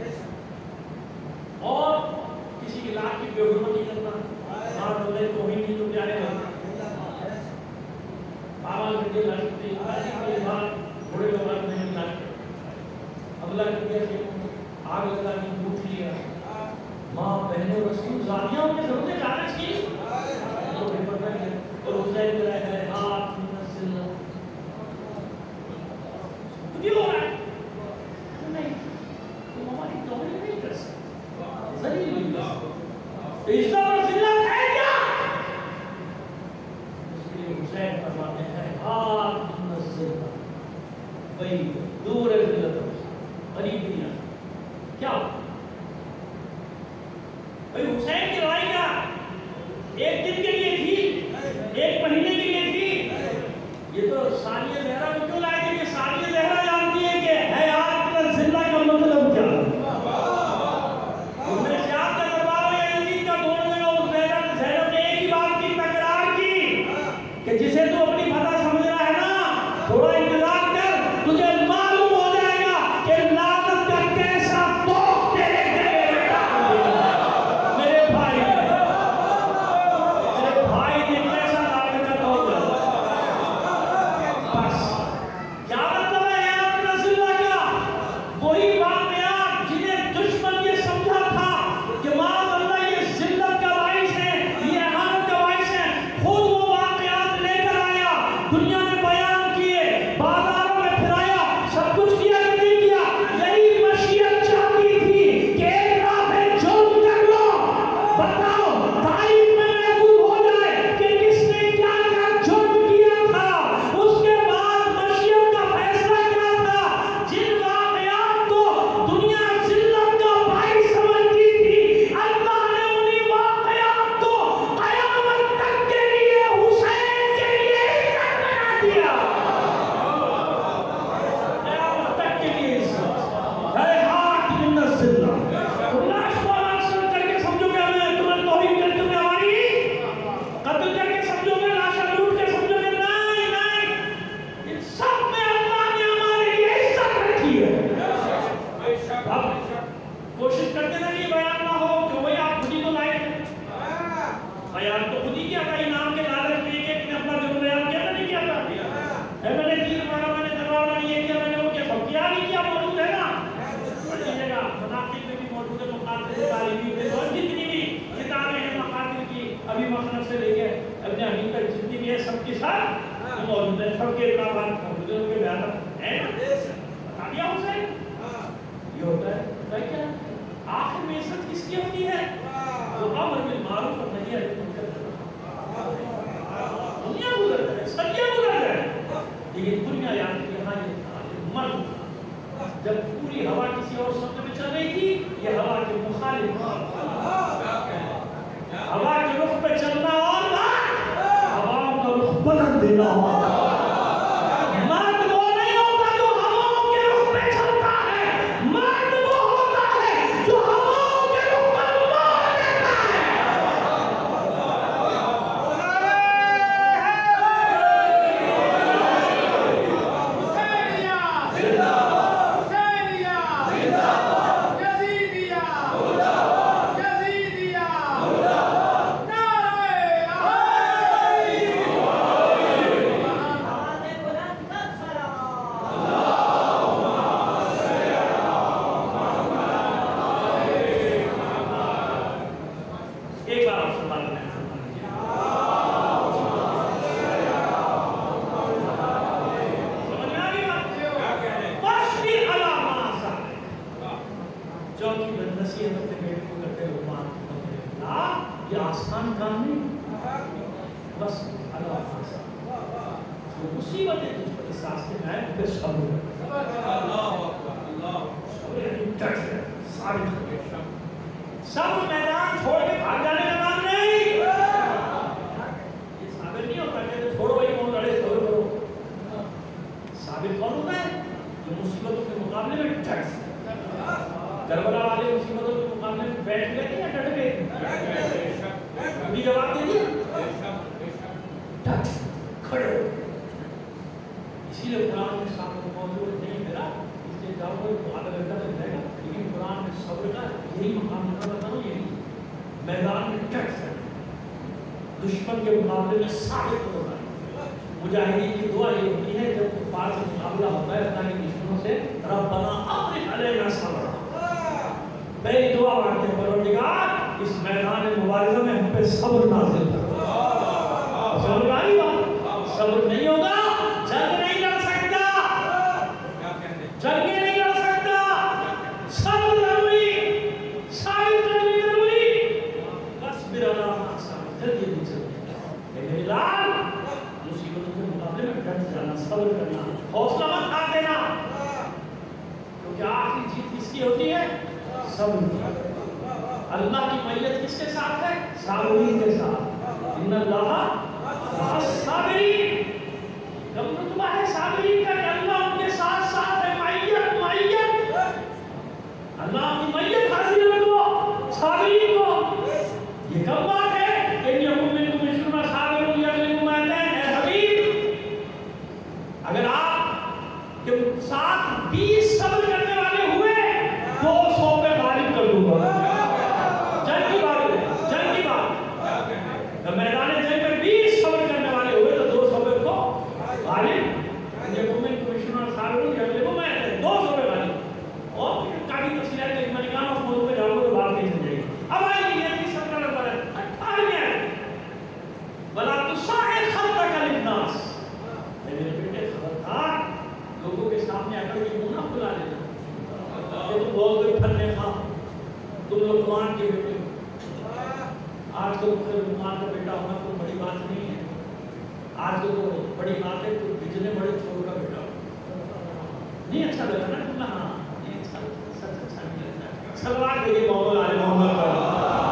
اور کسی کی لاکھ کی بے حرمتی کرنا ہاں بولے تو ہی نہیں تو پیارے کرنا بابا گھنٹے لاشتے کے بعد بڑے لوگ آج نہیں لاشتے اگلا کر دیا کہ آگ لگا کی بوٹ لیا ماں بہنوں رسول زانیہ ان کے ضرورت جانچ کی تو بھی پتہ ہے اور حسین کہہ رہا ہے ہاتھ منزل کچھ ہو رہا ہے نہیں تم ہماری توہین نہیں کر سکتے ذلیل نہیں کر سکتے عزت اور ذلت ہے کیا اس کے لیے حسین فرماتے ہیں ہاتھ منزل وہی دور ہے ذلت قریب نہیں آتا کیا بھئی حسین کی لڑائی کا ایک دن کے لیے تھی ایک مہینے کے لیے تھی یہ تو ثانیہ زہرا کو کیوں لائے تھے کہ ثانیہ زہرا جانتی ہے کہ حیات کا ذلہ کا مطلب کیا انہوں نے سیاد کا دربار میں یزید کا دونوں جگہ اس زہرا نے ایک ہی بات کی تکرار کی کہ جسے تو اپنی فتح سمجھ رہا ہے نا تھوڑا انتظار کر تجھے معلوم ہو جائے گا کہ لعنت کا کیسا توق تیرے گلے میں میرے بھائی میرے بھائی نے کیسا لعنت کا توق بس کیا مطلب ہے کے ساتھ موجود ہے، سب کے اقرابات موجود ہیں، ان کے بیانات ہیں نا، بتا دیا حسین یہ ہوتا ہے. ہوتا ہے کیا آخر میں عزت کس کی ہوتی ہے؟ جو امر بالمعروف اور نہی عن المنکر کرتا ہے. دنیا گزر جائے، صدیاں گزر جائے، لیکن دنیا یاد کہ یہاں یہ مرد جب پوری ہوا کسی اور سمت میں چل رہی تھی، یہ ہوا کے مخالف ہوا کے رخ پہ چلنا اور بات ہواؤں کا رخ بدل دینا. مرد وہ نہیں ہوتا جو ہواؤں کے رخ پہ چلتا ہے، مرد وہ ہوتا ہے جو ہواؤں کے رخ پر مار دیتا دشمن کے مقابلے میں ثابت ہونا. مجاہدین کی دعا یہ ہوتی ہے جب کفار سے مقابلہ ہوتا ہے اللہ کے دشمنوں سے، ربنا افرغ علینا صبرا، پہلی دعا مانگتے ہیں پروردگار اس میدان مبارزہ میں ہم پہ صبر نازل کرو. صبر آئی بات، صبر نہیں ہوگا جنگ نہیں لڑ سکتا، جنگیں نہیں لڑ سکتا، صبر ضروری، صبر ضروری ضروری. بس میرا نام جلدی بھی چلتے میرے لال مصیبتوں کے مقابلے میں ڈٹ جانا، صبر کرنا، حوصلہ مت کھا دینا، کیونکہ آخری جیت کس کی ہوتی ہے؟ صبر کی. اللہ کی معیت کس کے ساتھ ہے؟ صابرین کے ساتھ. ان اللہ مع الصابرین. جب رتبہ ہے صابرین کا کہ اللہ ان کے ساتھ ساتھ ہے، معیت معیت اللہ کی معیت حاصل رکھو صابرین کو. یہ کب بات ہے؟ اگر آپ کے ساتھ بیس صبر کرنے والے ہوئے دو سو پہ غالب کر دوں گا. جنگ کی بات ہے، جنگ کی بات. جب میدان جنگ میں بیس صبر کرنے والے ہوئے تو دو سو پہ کو غالب یہ مومن کمشنر صاحب نے اگلے کو میں دو سو پہ غالب. اور کافی تفصیلات ایک ملکان اور موضوع پہ جاؤں گا تو بات نہیں چل جائے گی. اب آئیے یہ تیس سترہ نمبر ہے اٹھارہویں وَلَا تُصَعِّرْ خَدَّكَ لِلنَّاسِ. میرے بیٹے خبردار لوگوں کے سامنے آ کر یہ منہ نہ کھلا لینا کہ تم بول دو پھلنے خواہ تم لقمان کے بیٹے. آج تو لقمان کا بیٹا ہونا کوئی بڑی بات نہیں ہے. آج تو بڑی بات ہے تو بجنے بڑے چھوڑ کا بیٹا نہیں. اچھا لگا نا تم؟ ہاں نہیں اچھا، سچ اچھا نہیں لگتا. سلوات دیکھیے محمد علی محمد کا.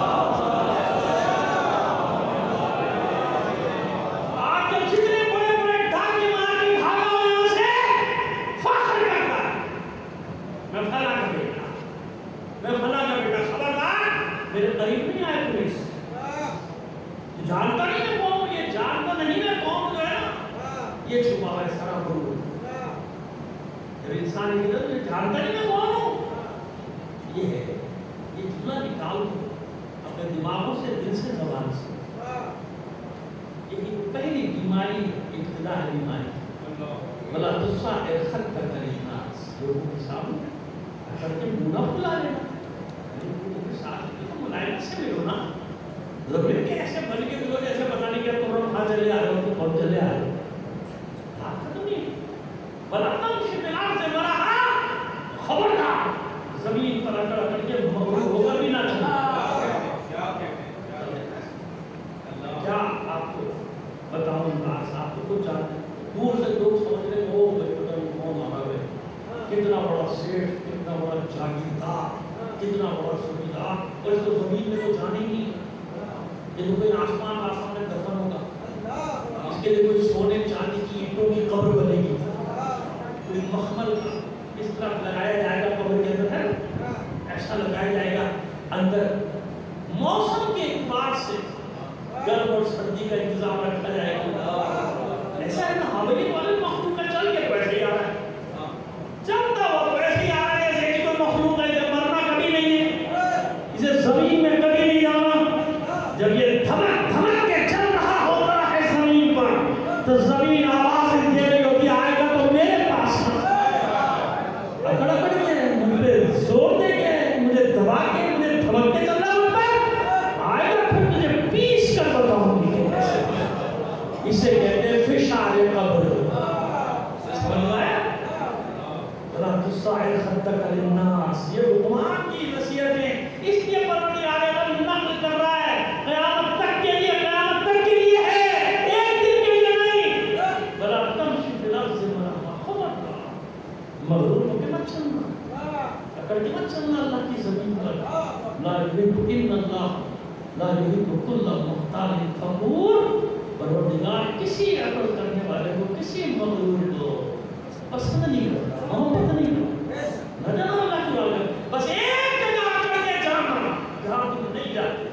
جانتا نہیں ہے کون، یہ جانتا نہیں ہے کون جو ہے نا یہ چھپا ہے سارا غرور. جب انسان یہ کہتا ہے جانتا نہیں ہے کون ہوں، یہ ہے یہ جملہ نکال دو اپنے دماغوں سے، دل سے، زبان سے. یہ پہلی بیماری ابتدا ہے بیماری. بلا غصہ خط کر لینا لوگوں کے سامنے کر کے منہ نہ کھلا لینا. لوگوں کے ساتھ ملائمت سے ملو نا. زمین کے ایسے بن کے لوگ ایسے پتہ نہیں کہ تم کہاں چلے آ رہے ہو تو کون چلے آ رہے ہو بات ختم نہیں بلاتم سے ملان سے مرا خبردار زمین پر اکڑ اکڑ کے مغرور ہو کر بھی نہ چلا کیا آپ کو بتاؤں انداز آپ کو کچھ جانتے دور سے لوگ سمجھ رہے ہو بھائی پتہ نہیں کون آ رہا ہے کتنا بڑا سیٹ کتنا بڑا جاگیردار کتنا بڑا سبیدار اور اس کو زمین میں تو جانے ہی نہیں یہ تو کوئی آسمان آسمان میں دفن ہوگا اس کے لیے کوئی سونے چاندی کی اینٹوں کی قبر بنے گی کوئی مخمل اس طرح لگایا جائے گا قبر کے اندر ہے ایسا لگایا جائے گا اندر موسم کے اعتبار سے گرم اور سردی کا انتظام رکھا جائے گا ایسا ہے نا حویلی والے مخلوق کا چل کے ویسے ہی آ رہا ہے چلتا وہ ویسے ہی آ رہا ہے جیسے کہ کوئی مخلوق ہے جب مرنا کبھی نہیں ہے اسے زمین میں کبھی نہیں جانا جب یہ دھمک دھمک کے چل رہا ہوتا ہے زمین پر تو زمین آواز دے رہی ہوتی آئے گا تو میرے پاس اکڑ اکڑ کے مجھے زور دے کے مجھے دبا کے مجھے دھمک کے چل رہا ہوتا آئے گا پھر مجھے پیس کر بتاؤں گی اسے کہتے ہیں فشار قبر سمجھ آیا لا تصاعد خدک للناس یہ عثمان کی نصیحتیں اس لیے پروردگار نقل کر رہا ہے قیامت تک کے لیے قیامت تک کے لیے ہے ایک دن کے لیے نہیں بلا تمشی فی الارض مرحا خبردار مغرور ہو کے مت چلنا اکڑ کے مت چلنا اللہ کی زمین پر لا یحب ان اللہ لا یحب کل مختال فخور پروردگار کسی عقل کرنے والے کو کسی مغرور کو پسند نہیں کرتا محبت نہیں کرتا نہ جانا اللہ کی والے بس ایک جگہ اکڑ کے جانا جہاں تم نہیں جاتے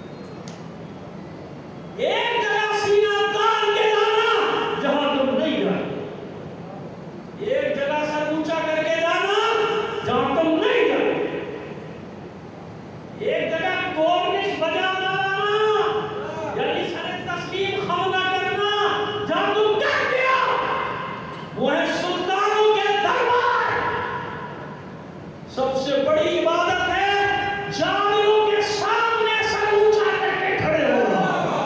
ایک جگہ سینہ تان کے جانا جہاں تم نہیں جاتے ایک جگہ سر اونچا کر کے جانا جہاں تم نہیں جاتے ایک جگہ کورنش بجا لانا یعنی سر تسلیم خم نہ کرنا جہاں تم کر دیا وہ ہے سلطانوں کے دربار سب سے بڑی عبادت ہے جابروں کے سامنے سر اونچا کر کے کھڑے ہونا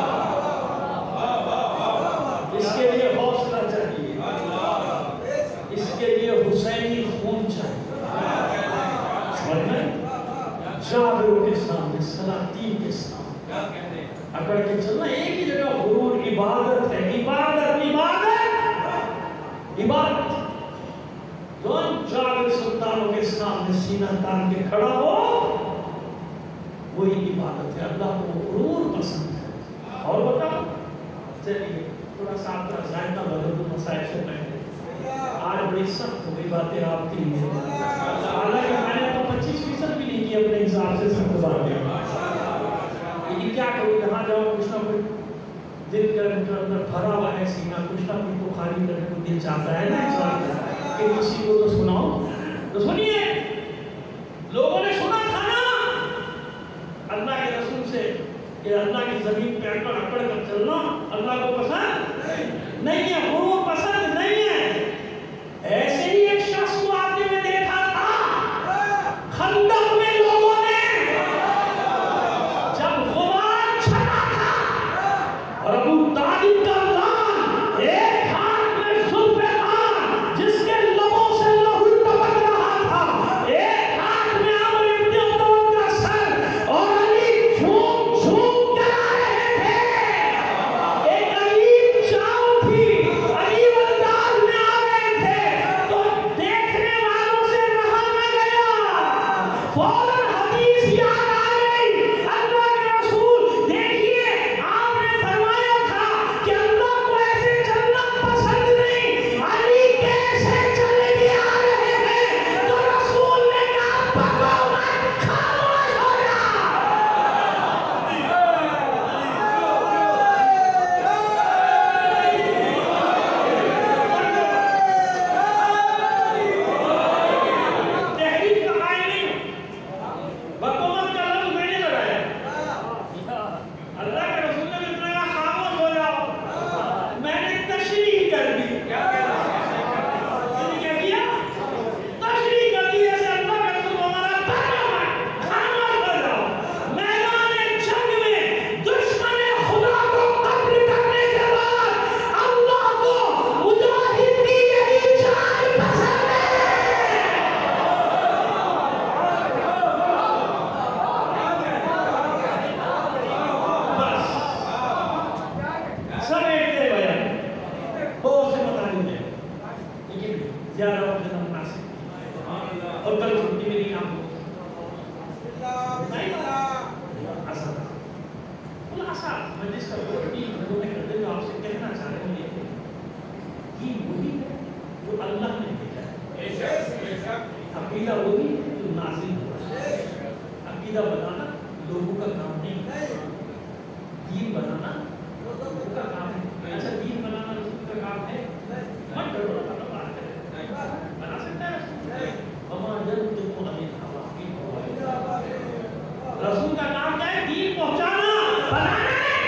اس کے لیے حوصلہ چاہیے اس کے لیے حسینی خون چاہیے سمجھ میں جابروں کے سامنے سلاطین کے سامنے اکڑ کے چلنا ایک ہی جگہ غرور عبادت ہے عبادت عبادت عبادت دون جابر سلطانوں کے سامنے سینہ تان کے کھڑا ہو وہی عبادت ہے اللہ کو غرور پسند ہے اور بتاؤ چلیے تھوڑا سا آپ کا ذائقہ بدل دو مسائل سے پہلے آج بڑی سخت ہو گئی باتیں آپ کے لیے حالانکہ میں نے تو پچیس فیصد بھی نہیں کی اپنے حساب سے سخت باتیں لیکن کیا کروں جہاں جاؤ کچھ نہ کچھ دل کے اندر بھرا ہوا ہے سینہ کچھ نہ کچھ تو خالی کرنے کو دل چاہتا ہے نا انسان کہ کسی کو تو سناؤ تو سنیے لوگوں نے سنا تھا نا اللہ کے رسول سے کہ اللہ کی زمین پہ اکڑ اکڑ کر چلنا اللہ کو پسند نہیں ہے غرور پسند نہیں ہے ایسے ہی ایک شخص کو آپ نے دیکھا تھا خندق میں لوگوں نے جب غبار چھٹا تھا اور ابو طالب کا لان ایک ہاتھ میں ذوالفقار جس کے لبوں سے لہو ٹپک رہا تھا ایک ہاتھ میں عمرو ابن عبداللہ کا سر اور علی جھوم جھوم کر آ رہے تھے ایک عجیب چال تھی زیادہ وقت ہم ناصر اور کل چھٹی میں نہیں آپ آسان خلاصہ مجلس کا چھٹی میں کرتے ہوئے آپ سے کہنا چاہ رہے ہیں کہ وہی ہے جو اللہ نے بھیجا ہے، عقیدہ وہی ہے جو نازل ہوا ہے۔ عقیدہ بنانا لوگوں کا کام نہیں ہے، دین بنانا لوگوں کا کام ہے۔ اچھا دین بنانا رسول کا کام ہے، مت ڈرو نا بات کریں، بنا سکتا ہے رسول؟ وما ينطق عن الهوى إن هو إلا وحي۔ رسول کا کام کیا ہے؟ دین پہنچانا، بنانا۔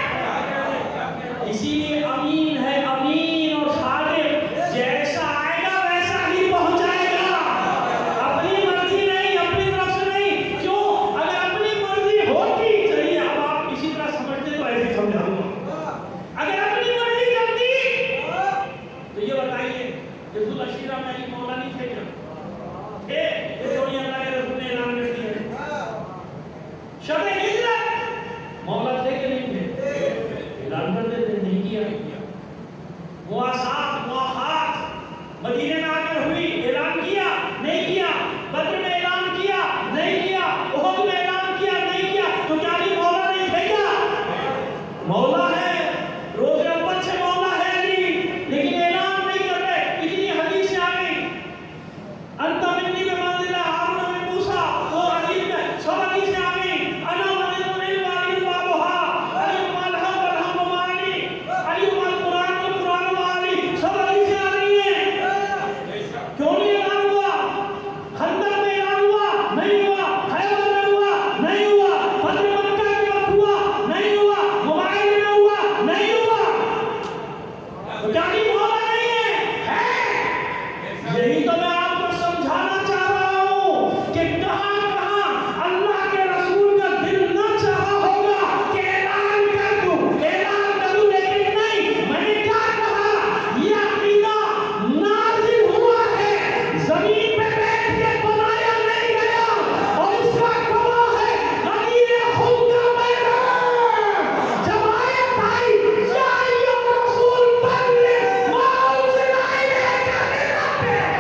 اسی لیے امین ہے، امین اور صادق، جیسا آئے گا ویسا ہی پہنچائے گا، اپنی مرضی نہیں، اپنی طرف سے نہیں۔ کیوں؟ اگر اپنی مرضی ہوتی، چلیے اب آپ اسی طرح سمجھتے تو ایسے سمجھاؤں گا، اگر اپنی مرضی چلتی تو یہ بتائیے رسول اشیرہ میں علی مولا نہیں تھے کیا؟ تھے، یہ تھوڑی اللہ کے رسول نے اعلان کر دیا ہے۔ شب ہجرت مولا تھے کہ نہیں تھے؟ اعلان کر دیتے، نہیں کیا۔ مواصلات مواخات مدینے میں آ کر ہوئی، اعلان کیا نہیں کیا، بدر میں اعلان کیا نہیں کیا، احد میں اعلان کیا نہیں کیا، تو کیا علی مولا نہیں تھے کیا؟ مولا ہے، روز اول سے مولا ہے علی، لیکن اعلان نہیں کر رہے۔ اتنی حدیثیں آ گئی، انت منی بمنزلہ ہارون من موسیٰ، وہ علی میں سب حدیثیں آ گئی، انا منزل العلم علی بابہا، علی مالہم والہم ومعانی، علی والقرآن والقرآن وعلی، سب حدیثیں آ رہی ہیں۔ کیوں نہیں اعلان ہوا؟ خندق میں اعلان ہوا نہیں ہوا، خیبر میں ہوا نہیں ہوا، فتح مکہ کے وقت ہوا نہیں ہوا، موبائل میں ہوا نہیں ہوا، تو کیا علی مولا نہیں ہے؟ ہے۔ یہی تو میں آپ کو سمجھانا چاہ رہا ہوں کہ کہاں کہاں اللہ کے رسول کا دل نہ چاہا ہوگا کہ اعلان کر دوں، اعلان کر دوں، لیکن نہیں، میں نے کیا کہا؟ یہ عقیدہ نازل ہوا ہے، زمین پہ بیٹھ کے بنایا نہیں گیا، اور اس کا گواہ ہے غدیر خود کا میدان۔ جب آیت آئی یا ایھا الرسول بلغ ما انزل الیک من ربک،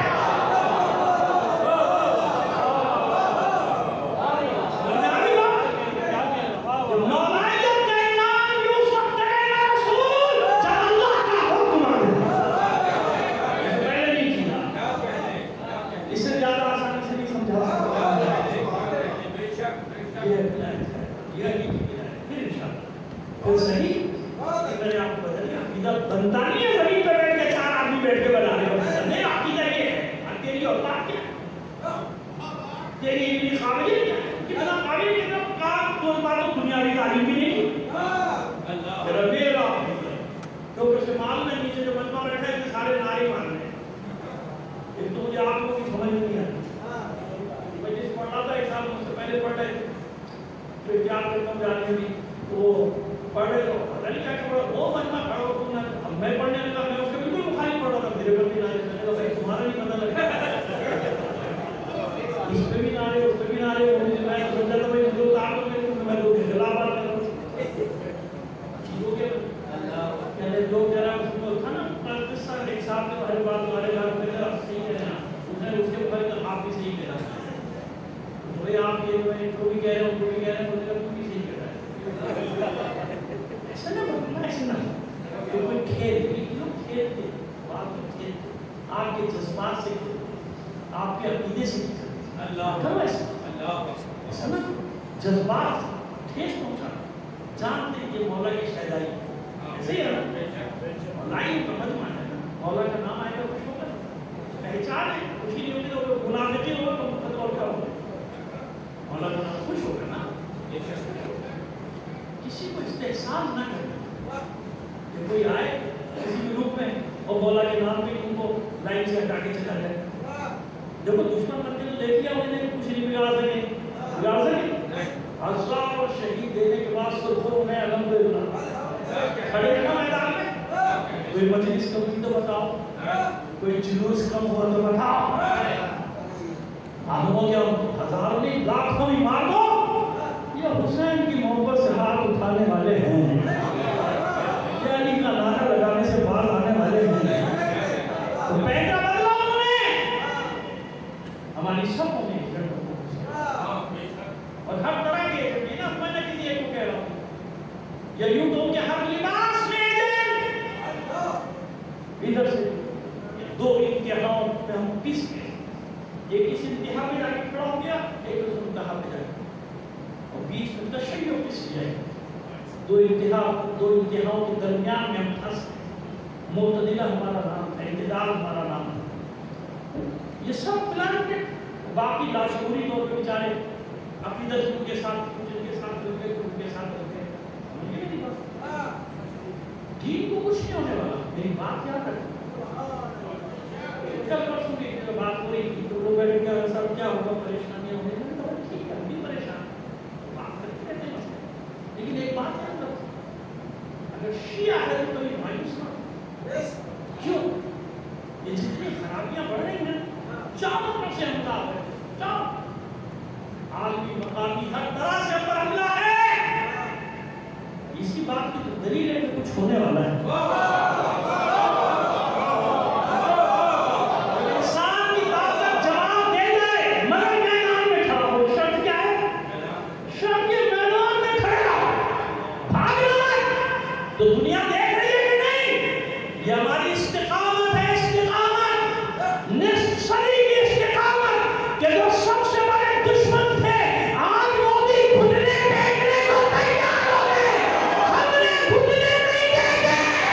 مولائیت کا اعلان یوں سب کرے گا رسول جب اللہ کا حکم آ جائے۔ پہلے نہیں کیا، اس سے زیادہ آسانی سے نہیں سمجھا سکتا۔ یہ ہدایت ہے، یہ حقیقی ہدایت ہے۔ پھر انشاءاللہ پھر صحیح میں نے آپ کو بتا دیا، عقیدہ بنتا نہیں ہے زمین پہ بیٹھ کے چار آدمی بیٹھ کے بنا رہے ہو، نہیں، عقیدہ یہ ہے۔ اور تیری اوقات کیا ہے؟ تیری اتنی قابلیت کیا ہے؟ کتنا قابل، کتنا کام تو باتوں دنیاوی تعلیم بھی نہیں کی۔ ربی اللہ کیونکہ اسے معلوم ہے نیچے جو مجمع بیٹھا ہے کہ سارے نعرے مار رہے ہیں، ایک تو مجھے آپ کو بھی سمجھ نہیں آتی۔ میں جس پڑھ رہا تھا ایک سال مجھ سے پہلے پڑھ رہے تھے، تو احتیاط کرتا ہوں جانے میں بھی، تو وہ پڑھ رہے تو پتہ نہیں کیا کہ وہ مجمع کھڑا ہو تم نے، اب میں پڑھنے لگا، میں اس کے بالکل مخالف پڑھ رہا تھا، میرے پر بھی نعرے، میں نے کہا بھائی تمہارا نہیں پتہ لگا، اس پہ بھی نعرے، اس پہ بھی نعرے، میں سمجھا تھا بھائی جو تعلق ہے میں دو کے خلاف بات کر رہا ہوں۔ پہلے جو کہہ رہا اس کو تھا نا قصہ ایک صاحب نے ہر بات ہمارے گھر میں کہا صحیح کہہ رہا، اس نے اس کے اوپر کہا آپ بھی صحیح کہہ رہا، بھائی آپ یہ میں جو بھی کہہ رہے ہوں جو بھی کہہ رہے ہیں مجھے تو بھی صحیح کہہ رہا ہے۔ ایسا نہ بننا، ایسا نہ کہ کوئی کھیل بھی لوگ کھیلتے بات میں کھیلتے، آپ کے جذبات سے کھیلتے، آپ کے عقیدے سے کھیلتے، اللہ کرو ایسا، ایسا نہ جذبات ٹھیس پہنچا، جانتے ہیں کہ مولا کی شہدائی ایسے ہی ہے نا، لائن پر مجمع ہے، مولا کا نام آئے گا خوش ہوگا، پہچان ہے، خوشی نہیں ہوگی تو منافقی ہوگا تو مقدر اور کیا ہوگا، مولا کا نام خوش ہوگا نا۔ کسی کو استحسان نہ کرنا کہ کوئی آئے کسی بھی روپ میں اور مولا کے نام پہ ان کو لائن سے ہٹا کے چلا جائے۔ دیکھو دشمن کرتے تو دیکھ لیا انہوں نے کچھ نہیں بگاڑ سکے، بگاڑ سکے، ہزار اور شہید دینے کے بعد سرخروں میں الحمدللہ کھڑے رہنا میدان میں، کوئی مجلس کم کی تو بتاؤ، کوئی جلوس کم ہوا تو بتاؤ، آدموں کیا ہزاروں نہیں لاکھوں بھی مار دو، یہ حسین کی محبت سے ہاتھ اٹھانے والے ہیں، یہ علی کا نعرہ لگانے سے باز آنے والے ہیں، تو پہنچا بدلا انہوں نے یہودوں کے ہر لباس میں ایجنٹ. ادھر سے دو انتہاؤں پہ ہم پس گئے. ایک اس انتہا میں جا کے کھڑا ہو گیا, ایک اس انتہا پہ جا کے, اور بیچ میں تشیع پس جائے. دو انتہا دو انتہاؤں کے درمیان میں ہم پھنس گئے. معتدلہ ہمارا نام ہے, اعتدال ہمارا نام ہے. یہ سب پلان کے باقی لاشعوری طور پہ بیچارے عقیدت ان کے ساتھ ان کے ساتھ رکھے ان کے ساتھ رکھے. مجھے نہیں پتا دین کو کچھ نہیں ہونے والا. میری بات یاد رکھیں. کل پرسوں کی بات ہو رہی تھی تو لوگ بیٹھے کہ سب کیا ہوگا, پریشانیاں ہوں گی. تو ٹھیک ہے, ہم بھی پریشان بات کرتے رہتے ہیں, لیکن ایک بات یاد رکھو, اگر شیعہ ہے تو کبھی مایوس نہ. کیوں؟ یہ جتنی خرابیاں بڑھ رہی ہیں چاروں طرف سے حملہ ہے. چاروں عالمی مقامی ہر طرح سے پر حملہ ہے. اسی بات کی تو دلیل ہے کہ کچھ ہونے والا ہے. تو دنیا دیکھ رہی ہے کہ نہیں؟ یہ ہماری استقامت ہے, استقامت نصف صدی کی استقامت کہ جو سب سے بڑے دشمن تھے آج مودی گھٹنے ٹیکنے کو تیار ہو گئے. ہم نے گھٹنے نہیں ٹیکے.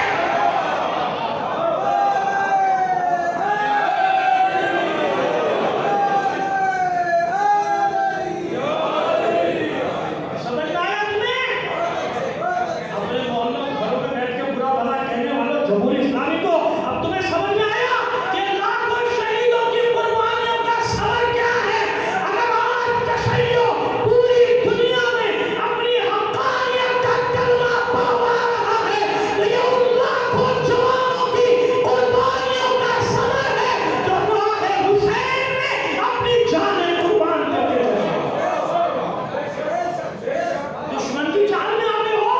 سمجھ آیا تمہیں؟ اپنے محلوں گھروں میں بیٹھ کے برا بھلا کہنے والوں جمہوری اسلامی کو اب تمہیں سمجھ میں آیا کہ لاکھوں شہیدوں کی قربانیوں کا ثمر کیا ہے. اگر آج تشیع پوری دنیا میں اپنی حقانیت کا کلمہ پڑھوا رہا ہے تو یہ ان لاکھوں جوانوں کی قربانیوں کا ثمر ہے جو راہ حسین میں اپنی جانیں قربان کر کے گئے. دشمن کی چال میں آتے ہو,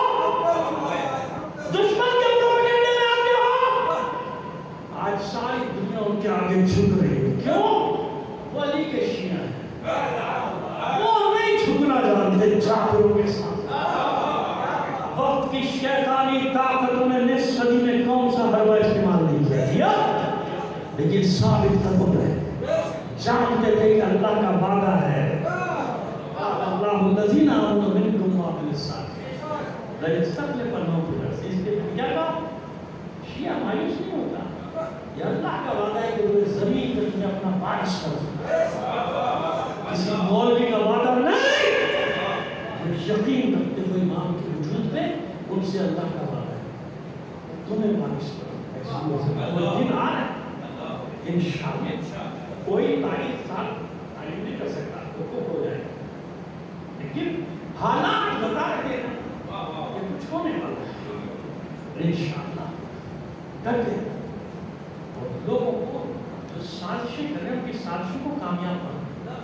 دشمن کے پروپیگنڈے میں آتے ہو. آج ساری دنیا ان کے آگے جھک رہی ہے. کیوں؟ وہ علی کے شیعہ ہیں, وہ نہیں جھکنا جانتے جعفروں کے ساتھ. وقت کی شیطانی طاقتوں نے نصف صدی میں کون سا حربہ استعمال نہیں کیا, لیکن ثابت قدم ہے. جانتے تھے کہ اللہ کا وعدہ ہے, اللہ الذین آمنوا منکم وعملوا الصالحات لَيَسْتَخْلِفَنَّهُمْ فِي الْأَرْضِ. اس کے کیا کہا؟ شیعہ مایوس نہیں ہوتا. یہ اللہ کا وعدہ ہے کہ وہ زمین پر تمہیں اپنا بارش کر دے. کسی مولوی کا وعدہ نہیں. جو یقین رکھتے ہوئے امام کے وجود پہ, ان سے اللہ کا وعدہ ہے تمہیں بارش کرو. وہ دن آ رہا ہے انشاءاللہ. کوئی تاریخ سال تعلیم نہیں کر سکتا تو کو ہو جائے, لیکن حالات بتا رہے ہیں کہ کچھ ہونے والا ہے انشاءاللہ. ڈرتے اور لوگوں کو جو سازشیں کریں ان کی سازشوں کو کامیاب بنا.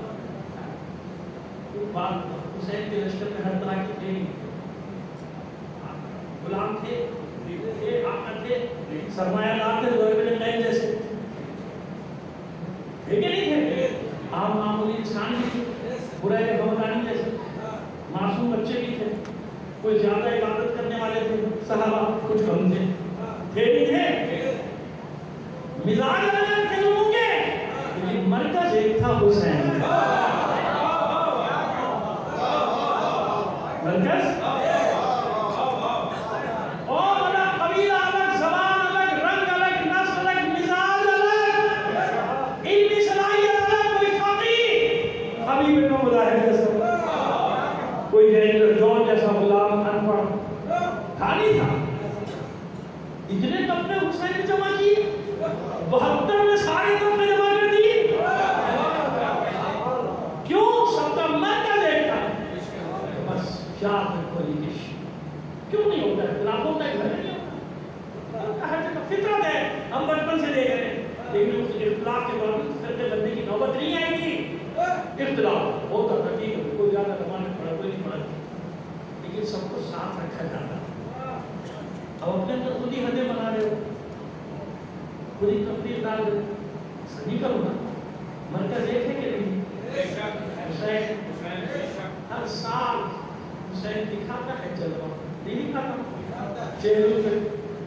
بات حسین کے لشکر میں ہر طرح کی ٹریننگ, غلام تھے, تھے آقا تھے, سرمایہ دار تھے, روئے بن قین جیسے تھے کہ نہیں تھے, عام معمولی انسان بھی تھے, برائے بمکانی جیسے معصوم بچے بھی تھے, کوئی زیادہ عبادت کرنے والے تھے, صحابہ کچھ کم تھے, تھے نہیں تھے. مزاج الگ تھے لوگوں کے, لیکن مرکز ایک تھا حسین. مرکز اور الگ, قبیلہ الگ, زبان الگ, رنگ الگ, نسل الگ, مزاج الگ, علمی صلاحیت الگ. کوئی فقیہ حبیب بن مظاہر جیسا, کوئی جون جیسا غلام انپڑھ تھا نہیں تھا. اتنے طبقے حسین نے جمع کی, بہتر میں سارے طبقے جمع کر دی. کیوں؟ سب کا مرکز ایک تھا. بس یاد رکھو یہ کیوں نہیں ہوتا ہے, اختلاف ہوتا ہے, گھر نہیں ہوتا. ہر جگہ فطرت ہے, ہم بچپن سے دیکھ رہے ہیں, لیکن اس اختلاف کے باوجود فرقے بننے کی نوبت نہیں آئی تھی. اختلاف ہوتا تھا, ٹھیک ہے, کوئی زیادہ زمانے پڑا, کوئی نہیں پڑا, لیکن سب کو ساتھ رکھا جاتا. اب اپنے اندر خود ہی حدیں بنا رہے ہو, خود ہی تفریح ڈال رہے ہو. صحیح کرو نا, مرکز ایک ہے کہ نہیں؟ حسین ہر سال حسین دکھاتا ہے جلوہ, نہیں لکھا تھا چہروں پہ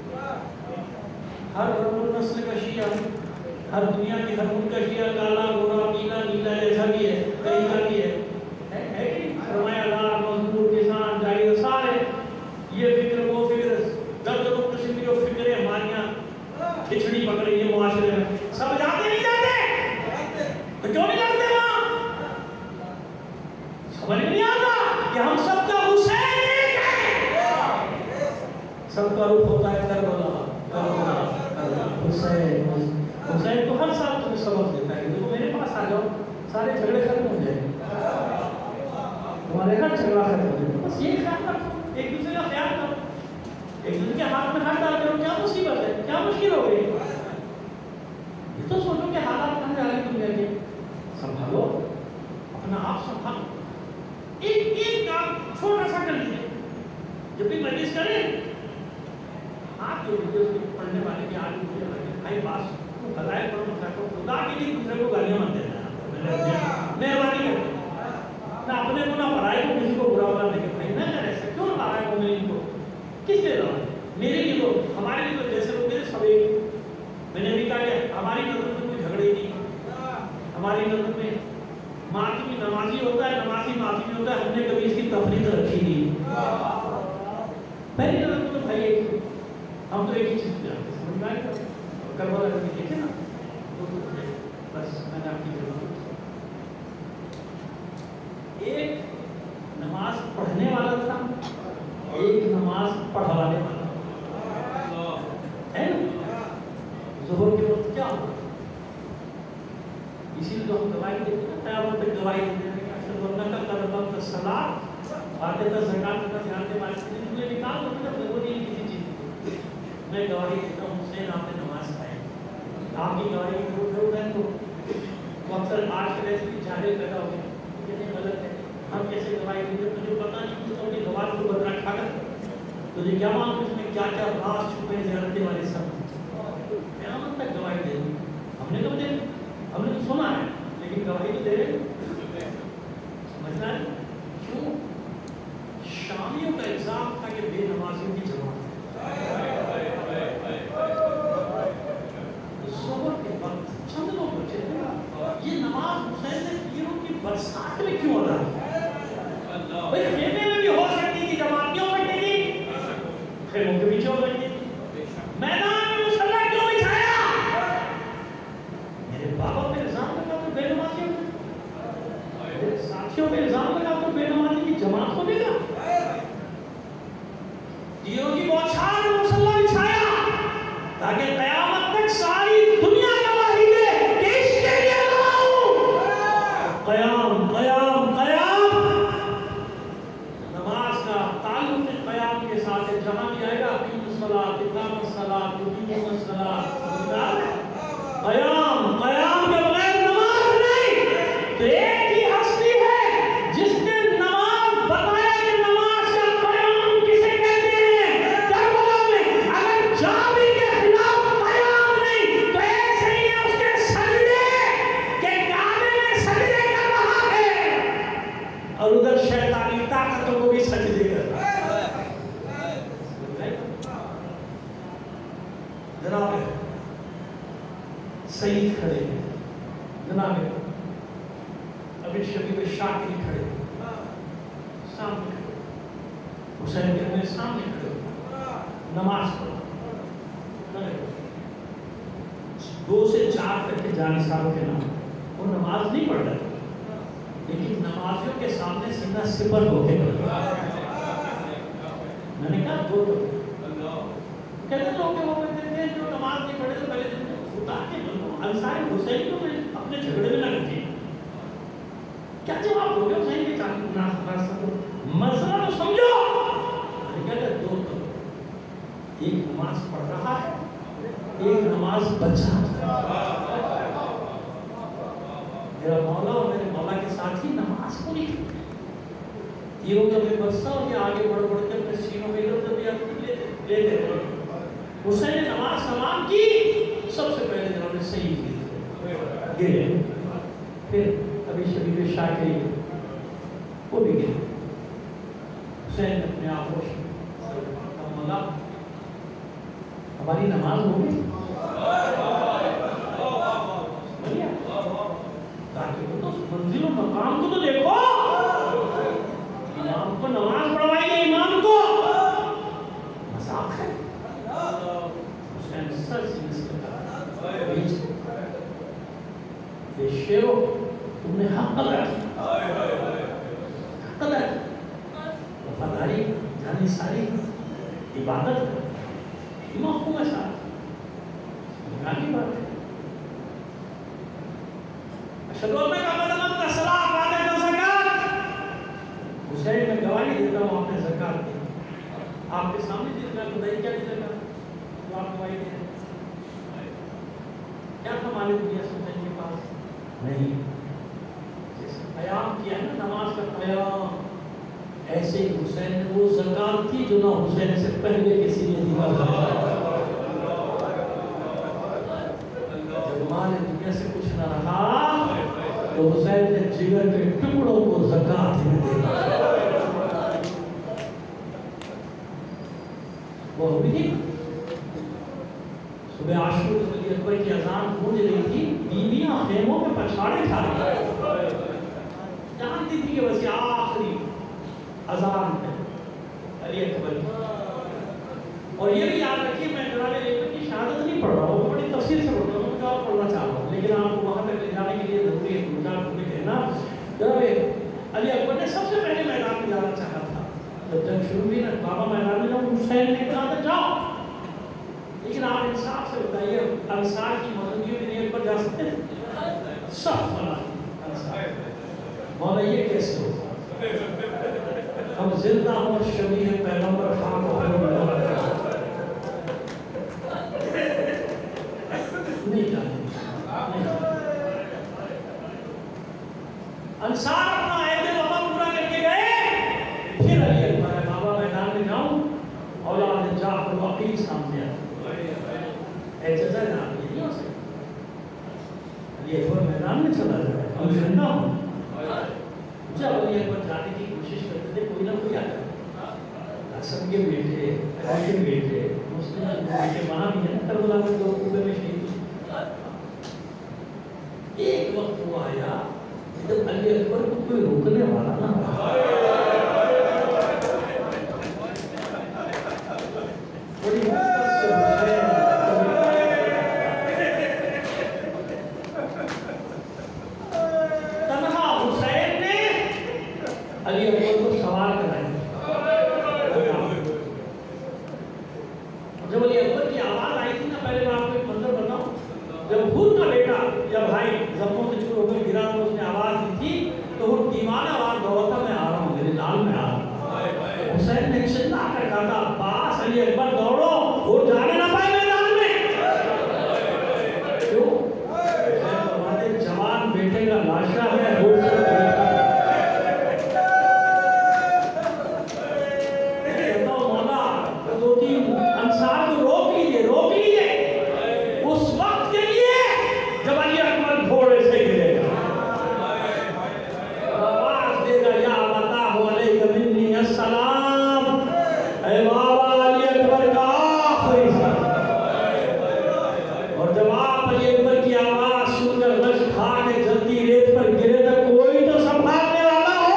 ہر رب نسل کا شیعہ، ہر دنیا کی ہر ملک کا شیعہ کالا گورا پیلا نیلا جیسا بھی ہے، کہیں کا بھی ہے، ہے کہ سرمایہ دار مزدور کسان جاگیر سارے یہ فکر وہ فکر درد و قسم کی فکریں ہماریاں کھچڑی پکڑ رہی ہے معاشرے میں. سب جاتے نہیں جاتے تو کیوں نہیں جاتے وہاں؟ سمجھ نہیں آتا کہ ہم سب کا حسین ایک ہے. سب کا رخ ہوتا ہے کربلا کربلا کربلا. حسین حسین تو ہر سال تمہیں سبق دیتا ہے. دیکھو میرے پاس آ جاؤ سارے جھگڑے ختم ہو جائیں گے. تمہارے گھر جھگڑا ختم ہو جائے گا. بس یہ خیال رکھو، ایک دوسرے کا خیال کرو، ایک دوسرے کے ہاتھ میں ہاتھ ڈال کرو. کیا مصیبت ہے، کیا مشکل ہو گئی؟ یہ تو سوچو کہ حالات کہاں جا رہے ہیں دنیا کے. سنبھالو اپنا آپ سنبھالو. ایک ایک کام چھوٹا سا کر لیجیے. جب بھی مجلس کریں ہاتھ جوڑ لیجیے اس کے پڑھنے والے کے آگے مجھے لگے بھائی باس خدائے پڑھو مسئلہ کو خدا کے لیے دوسرے کو گالیاں مت دینا. مہربانی کرو نہ اپنے کو نہ پڑھائے کو کسی کو برا بلا نہیں کہ بھائی نہ کر ایسا کیوں نہ پڑھائے کو میرے کو کس لیے رہا ہے میرے لیے تو ہمارے لیے تو جیسے لوگ میرے سب ایک. میں نے بھی کہا کہ ہماری نظر میں کوئی جھگڑے نہیں. ہماری نظر میں ماتمی نمازی ہوتا ہے، نمازی ماتمی ہوتا ہے. ہم نے کبھی اس کی تفریق رکھی نہیں. پہلی نظر میں تو بھائی ایک ہم تو ایک ہی چیز جانتے ہیں. سمجھ میں آئے گا کربلا کبھی دیکھے نا بس میں نے آپ کی ضرورت ایک نماز پڑھنے والا تھا، ایک نماز پڑھوانے والا ہے نا. ظہر کے وقت کیا ہوگا؟ اسی لیے تو ہم گواہی دیتے ہیں نا قیامت تک گواہی دیتے ہیں کہ اشہد ان کا کلمۃ الصلاۃ آتے تھا زکات کا دھیان دے مالک نے مجھے نکال دو. مجھے ضرورت نہیں کسی چیز کی. میں گواہی دیتا ہوں حسین آپ نے نماز پڑھی. آپ کی گواہی کو ضرور ہے تو وہ اکثر آج کے ایسے جھاڑے پیدا ہو گئے کتنے غلط ہے. ہم کیسے گواہی دیں گے؟ تجھے پتا نہیں کہ تم نے گواہ کو بدلا کھا کر تجھے کیا معلوم اس میں کیا کیا راز چھپے ہیں زیارتیں والے سب. قیامت تک گواہی دے دی. ہم نے تو دے ہم نے تو سنا ہے لیکن گواہی تو دے رہے. سمجھنا ہے کیوں؟ شامیوں کا الزام تھا کہ بے نمازیوں کی جماعت ظہر کے وقت چند لوگ بچے تھے. یہ نماز حسین نے تیروں کی برسات میں کیوں ادا کی؟ بھائی خیمے میں بھی ہو سکتی تھی، جماعت کیوں سکتی تھی؟ خیموں کے پیچھے ہو سکتی تھی. میدان میں مصلی کیوں بچھایا؟ میرے بابا پہ الزام لگا تو بے نمازی ہو گئے، میرے ساتھیوں پہ الزام لگا تو بے نمازی کی جماعت ہو گئی. تیروں کی بوچھار میں مصلی بچھایا تاکہ قیامت تک ساری دنیا گواہی دے کہ اس کے لیے گواہ ہوں. قیام قیام قیام نماز کا تعلق قیام کے ساتھ ہے. جہاں بھی آئے گا اقیم الصلاۃ اقام الصلاۃ تقیم الصلاۃ. قیام قیام کے بغیر نماز نہیں. تو ایک ہی ہستی ہے جس نے نماز بتایا کہ نماز کا قیام کسے کہتے ہیں. کربلا میں اگر جابی کے خلاف قیام نہیں تو ایسے ہی ہے اس کے سجدے کہ کعبے میں سجدے کر رہا ہے اور ادھر شیطانی طاقتوں کو بھی سجدے کر رہا ہے. جناب سعید کھڑے ہیں، جناب ابھی شبیب شاکری کھڑے سامنے کھڑے، حسین کے میں سامنے کھڑے نماز پڑھو. دو سے چار تک کے جانشاروں کے نام وہ نماز نہیں پڑھ رہے لیکن نمازیوں کے سامنے سیدھا سپر ہو کے میں نے کہا دو تو کہتے لوگ کہ وہ کہتے تھے جو نماز نہیں پڑھے تو پہلے دن خدا کے انصار حسین کو اپنے جھگڑے میں نہ لگتی. کیا جواب دو گے حسین کے چاہتے مسئلہ تو سمجھو. کہتے دو تو ایک نماز پڑھ رہا ہے ایک نماز بچا. میرا مولا اور میرے مولا کے ساتھ ہی نماز پوری کی. تیروں کا میں برسا اور یہ آگے بڑھ بڑھ کر اپنے سینوں میں ادھر بھی آپ لیتے رہے. حسین نے نماز تمام کی. سب سے پہلے جنہوں نے صحیح کی گرے، پھر ابھی شبیب شاکری وہ بھی گرے. حسین نے اپنے آپ کو مولا ہماری نماز ہو گئی منزل و مقام کو تو دیکھو، امام کو نماز پڑھوائی ہے، امام کو مذاق ہے. حسین سر سے اس کا یہ شیرو تم نے حق ادا کی، حق ادا کی، وفاداری یعنی ساری عبادت امام کو میں ساتھ کی بات ہے. اشہدو ان محمد رسول اللہ وعدہ زکات، حسین میں گواہی دیتا ہوں آپ نے زکات دی. آپ کے سامنے جتنا خدائی کیا دی زکات تو آپ گواہی دے رہے کیا کمالی دنیا سے حسین کے پاس نہیں. قیام کیا ہے نا نماز کا قیام، ایسے ہی حسین نے وہ زکات تھی جو نہ حسین سے پہلے کسی نے دیا. جب مال دنیا سے کچھ نہ رہا تو حسین نے جگر کے ٹکڑوں کو زکات میں دیا. وہ ہوئی تھی صبح عاشور علی اکبر کی اذان گونج رہی تھی، بیویاں خیموں میں پچھاڑے کھا رہی تھیں، جانتی تھی کہ بس یہ آخری اذان ہے علی اکبر. اور یہ بھی یاد رکھیے میں جناب علی اکبر کی شہادت نہیں پڑھ رہا ہوں، بڑی تفصیل سے پڑھ رہا ہوں، کیا پڑھنا چاہ رہا ہوں، لیکن آپ کو وہاں تک لے جانے کے لیے ضروری ہے گزار تمہیں کہنا. جناب علی اکبر نے سب سے پہلے میدان میں جانا چاہا تھا. جب جنگ شروع ہوئی نا بابا میدان میں جاؤ، حسین نے کہا تھا جاؤ، لیکن آپ انصاف سے بتائیے انصار کی موجودگی میں علی اکبر جا سکتے ہیں؟ سب منع. مولا یہ کیسے ہوگا؟ ہم زندہ ہوں شبیہ پیغمبر خان کو نہیں جانے. انصار اپنا عہد وفا پورا کر کے گئے، پھر علی اکبر ہے بابا میدان میں جاؤں، اولاد جعفر وقیل سامنے آئے. اعجازہ جناب یہ نہیں ہو سکتا. علی اکبر میدان میں چلا جائے، ہم زندہ ہوں. جب علی اکبر جانے کی کوشش کرتے تھے کوئی نہ کوئی آتا. حسن کے بیٹے، علی کے بیٹے، مسلم کے بیٹے وہاں بھی ہیں، کربلا میں دو کوبے میں شہید. ایک وقت وہ آیا جب علی اکبر کو کوئی روکنے والا نہ رہا. بڑی مختصر سے حسین تنہا حسین نے علی اکبر کو سوار کرایا. جب علی اکبر کی آواز آئی تھی نا، پہلے میں آپ کو ایک منظر بتاؤں، جب خود کا بیٹا یا بھائی زخموں سے چور ہو کر گرا تو اس نے آواز دی تھی تو وہ دیوانہ آواز دوڑتا میں آ رہا ہوں، میرے لال میں آ رہا ہوں. حسین نے چلا کر کہا تھا عباس علی اکبر دوڑو، وہ جانے نہ پائے میدان میں. کیوں؟ ہمارے جوان بیٹے کا لاشا ہے، وہ کہتا ہوں مولا دو تین انصار کو روک لیجئے، روک لیجئے اس وقت کے لیے جب علی اکبر گھوڑے سے گرے گا، آواز دے گا یا بتا ہو علیہ منی السلام، اے بابا علی اکبر کا آخری سلام. اور جب آپ علی اکبر کی آواز سن کر غش کھا کے جلدی ریت پر گرے تو کوئی تو سنبھالنے والا ہو.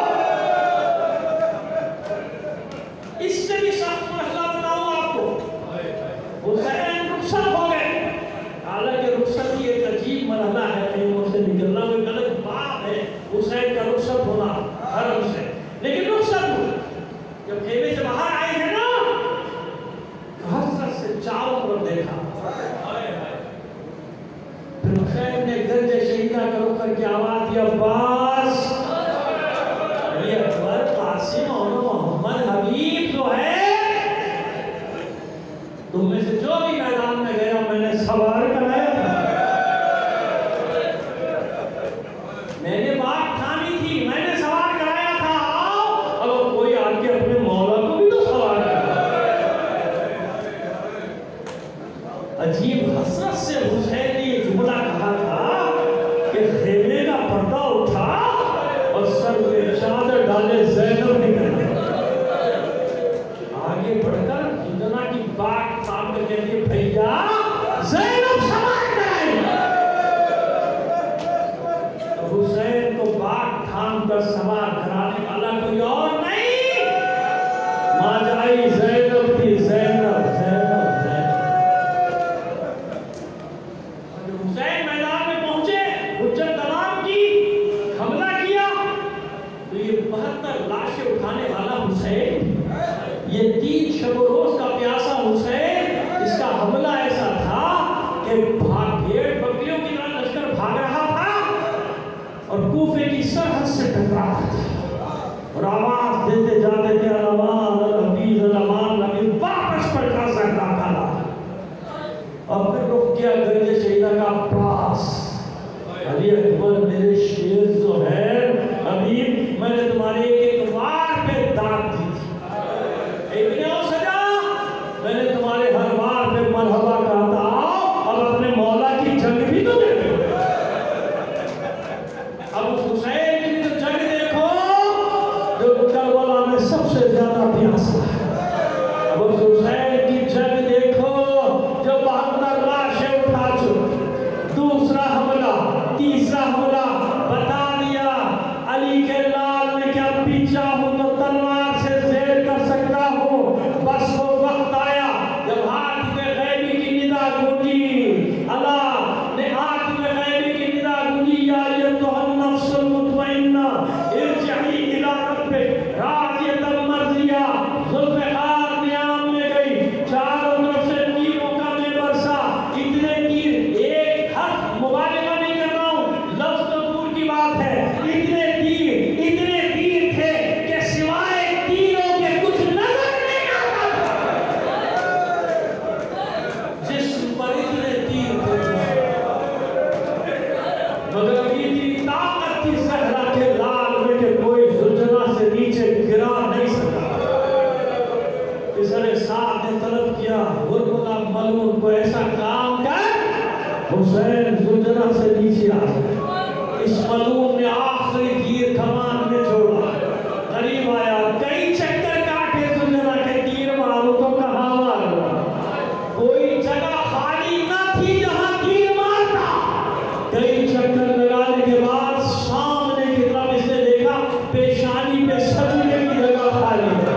اس سے بھی سخت مسئلہ بتاؤں آپ کو، حسین رخصت ہو گئے. حالانکہ رخصت ہی ایک عجیب مرحلہ ہے، خیموں سے نکلنا وہ ایک الگ بات ہے حسین کا رخصت ہونا حرم سے، لیکن رخصت ہو جب خیمے سے باہر آئے ہیں نا، حسرت سے چاروں طرف دیکھا. پھر حسین نے گرج شہیدہ کا رخ کر کے چاند پر سوار کرانے والا کوئی اور نہیں، ماجائی زینب تھی، زینب زینب زینب۔ جب حسین میدان میں پہنچے، حجت تمام کی، حملہ کیا، تو یہ بہتر لاشیں اٹھانے والا حسین، یہ تین شب و روز کا پیاسا حسین، اس کا حملہ ایسا تھا کہ بھاگ بھیڑ بکریوں کی طرح لشکر بھاگ رہا تھا اور کوفے کی سرحد سے ٹکرا رہا تھا اور آواز دیتے جاتے تھے الامان الحفیظ الامان نبی واپس پلٹا زہرا کھانا اور پھر رخ کیا گرد شہیدہ کا پاس علی اکبر میرے شیر جو ہے حبیب میں نے تمہارے ایک ایک وار پہ داد دی تھی، ابن او سجا میں نے تمہارے ہر وار پہ مرحبا کہا تھا، اب اپنے مولا کی جنگ بھی تو دیکھو، اب اس حسین کی تو جنگ دیکھو جو کربلا میں سب سے زیادہ پیاسا ہے، اب اس حسین کی جنگ دیکھو جو بہتر لاشیں اٹھا چکے، دوسرا حملہ تیسرا حملہ بتا دیا علی کے لال میں کیا بھی چاہوں تو تلوار سے زیر کر سکتا ہوں، بس وہ وقت آیا جب ہاتھ میں غیبی کی ندا گونجی، اللہ نے ہاتھ میں غیبی کی ندا گونجی، یا ایتھا النفس المطمئنہ ارجعی الی ربک راضیۃ مرضیہ، ذوالفقار نیام میں گئی، چاروں طرف سے تیروں کا میں برسا، اتنے تیر ایک حرف مبالغہ نہیں کر رہا ہوں، لفظ تو دور کی بات ہے، اتنے تیر اتنے تیر تھے کہ سوائے تیروں کے کچھ نظر نہیں آتا تھا، جسم پر اتنے تیر تھے، مگر اتنی طاقت تھی زہرا کے لال میں کہ کوئی زلجنا سے نیچے گرا نہیں سکا۔ اس نے ساتھ نے طلب کیا غربلا ملعون کو ایسا کام کر حسین زلجنا سے نیچے آ جائے، اس ملعون نے آخری تیر کمان میں چھوڑا، قریب آیا، کئی چکر کاٹے زلجنا کے، تیر مارو تو کہاں مارو، کوئی جگہ خالی نہ تھی جہاں تیر مارتا، کئی چکر لگانے کے بعد سامنے کی طرف اس نے دیکھا پیشانی پہ سجدے کی جگہ خالی ہے،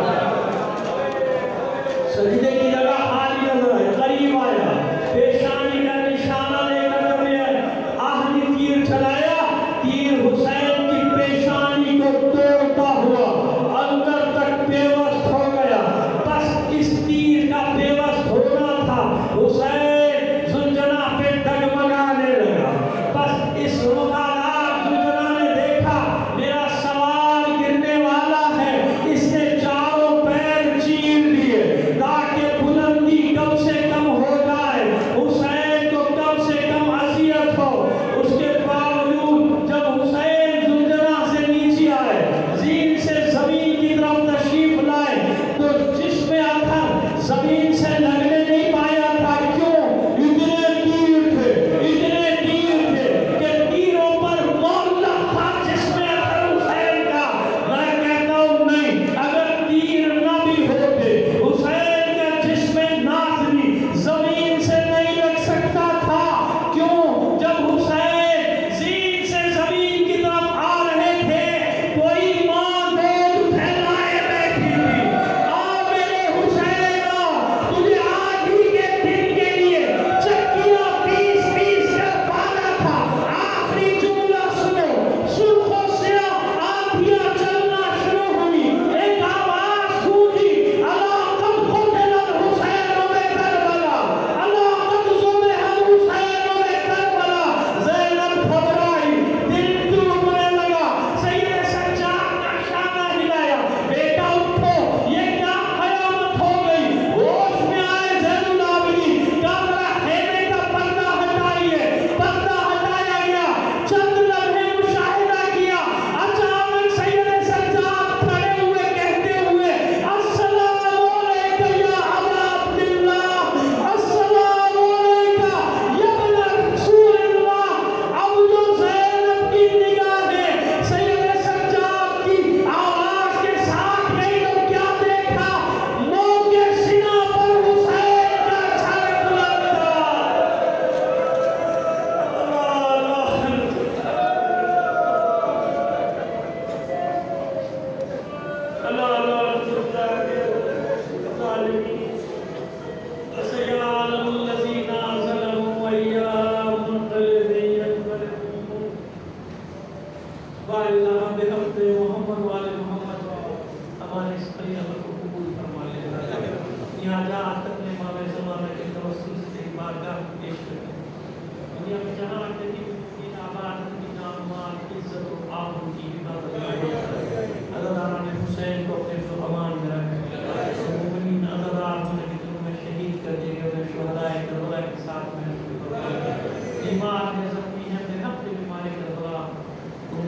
سجدے کی جگہ خالی نظر آئے، قریب آیا، پیشانی کا نشانہ لے کر جب یہ آہنی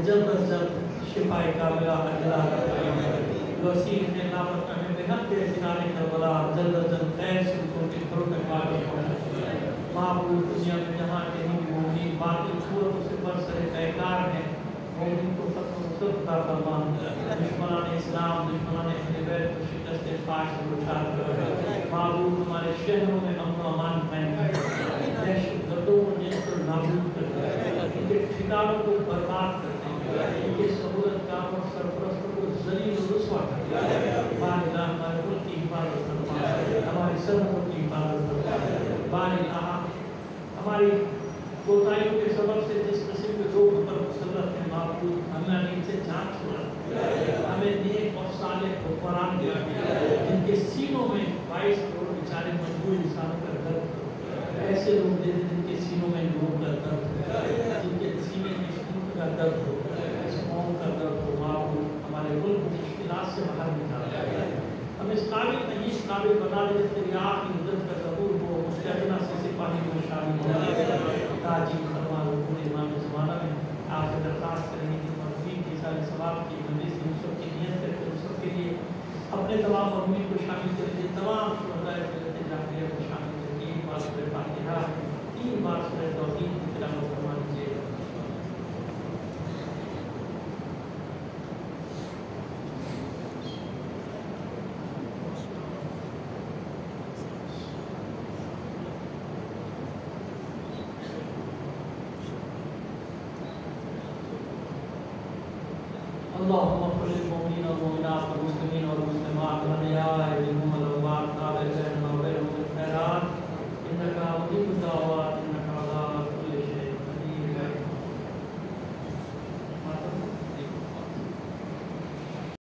جلد از جلد شفائے کاملہ عجلہ وسیع نے نامت میں بہت کے کنارے کربلا جلد از جلد خیر سے ان کے گھروں میں پاک معبود دنیا میں جہاں کے ہی مومنین باقی صورتوں سے برسر پیکار ہیں وہ ان کو فتح و صرف کا فرمان دشمنان اسلام دشمنان اہل بیت کو شکست فاش سے بچار کر معبود ہمارے شہروں میں امن و امان قائم کر دہشت گردوں کو جس پر نابود کر ان کے ٹھکانوں کو برباد کر ان کے سہولت کام اور سرپرستوں کو ذلیل و رسوا کر بار اللہ ہمارے ملک کی حفاظت فرما ہماری سرحدوں کی حفاظت فرما بار اللہ ہماری کوتاہیوں کے سبب سے جس قسم کے لوگ پر مسلط ہیں معبود ہمیں ان سے جان چھوڑا ہمیں نیک اور صالح حکمران دیا جن کے سینوں میں بائیس کروڑ بیچارے مجبور انسانوں کا درد ایسے لوگ دے دیں جن کے سینوں میں لوگوں کا درد جن کے سینے میں خون کا درد ہو اس قوم کا درد ہو معبود ہمارے ملک مشکلات سے باہر نکالا ہم اس قابل نہیں اس قابل بنا دے تیری آخری مدد کا ظہور ہو مستقبل سے سپاہی میں شامل ہو تاجی فرما لو پورے امام زمانہ میں آپ سے درخواست کریں گے کہ مرضی کی سارے ثواب کی مجلس کی نصرت کی نیت کر کے نصرت کے لیے اپنے تمام مرحومین کو شامل کر کے تمام شہداء فضیلت جعفریہ کو شامل کر کے تین بار سورہ فاتحہ تین بار سورہ توحید کی تلاوت فرما دیجیے اللهم اغفر للمؤمنين والمؤمنات والمسلمين والمسلمات والاحياء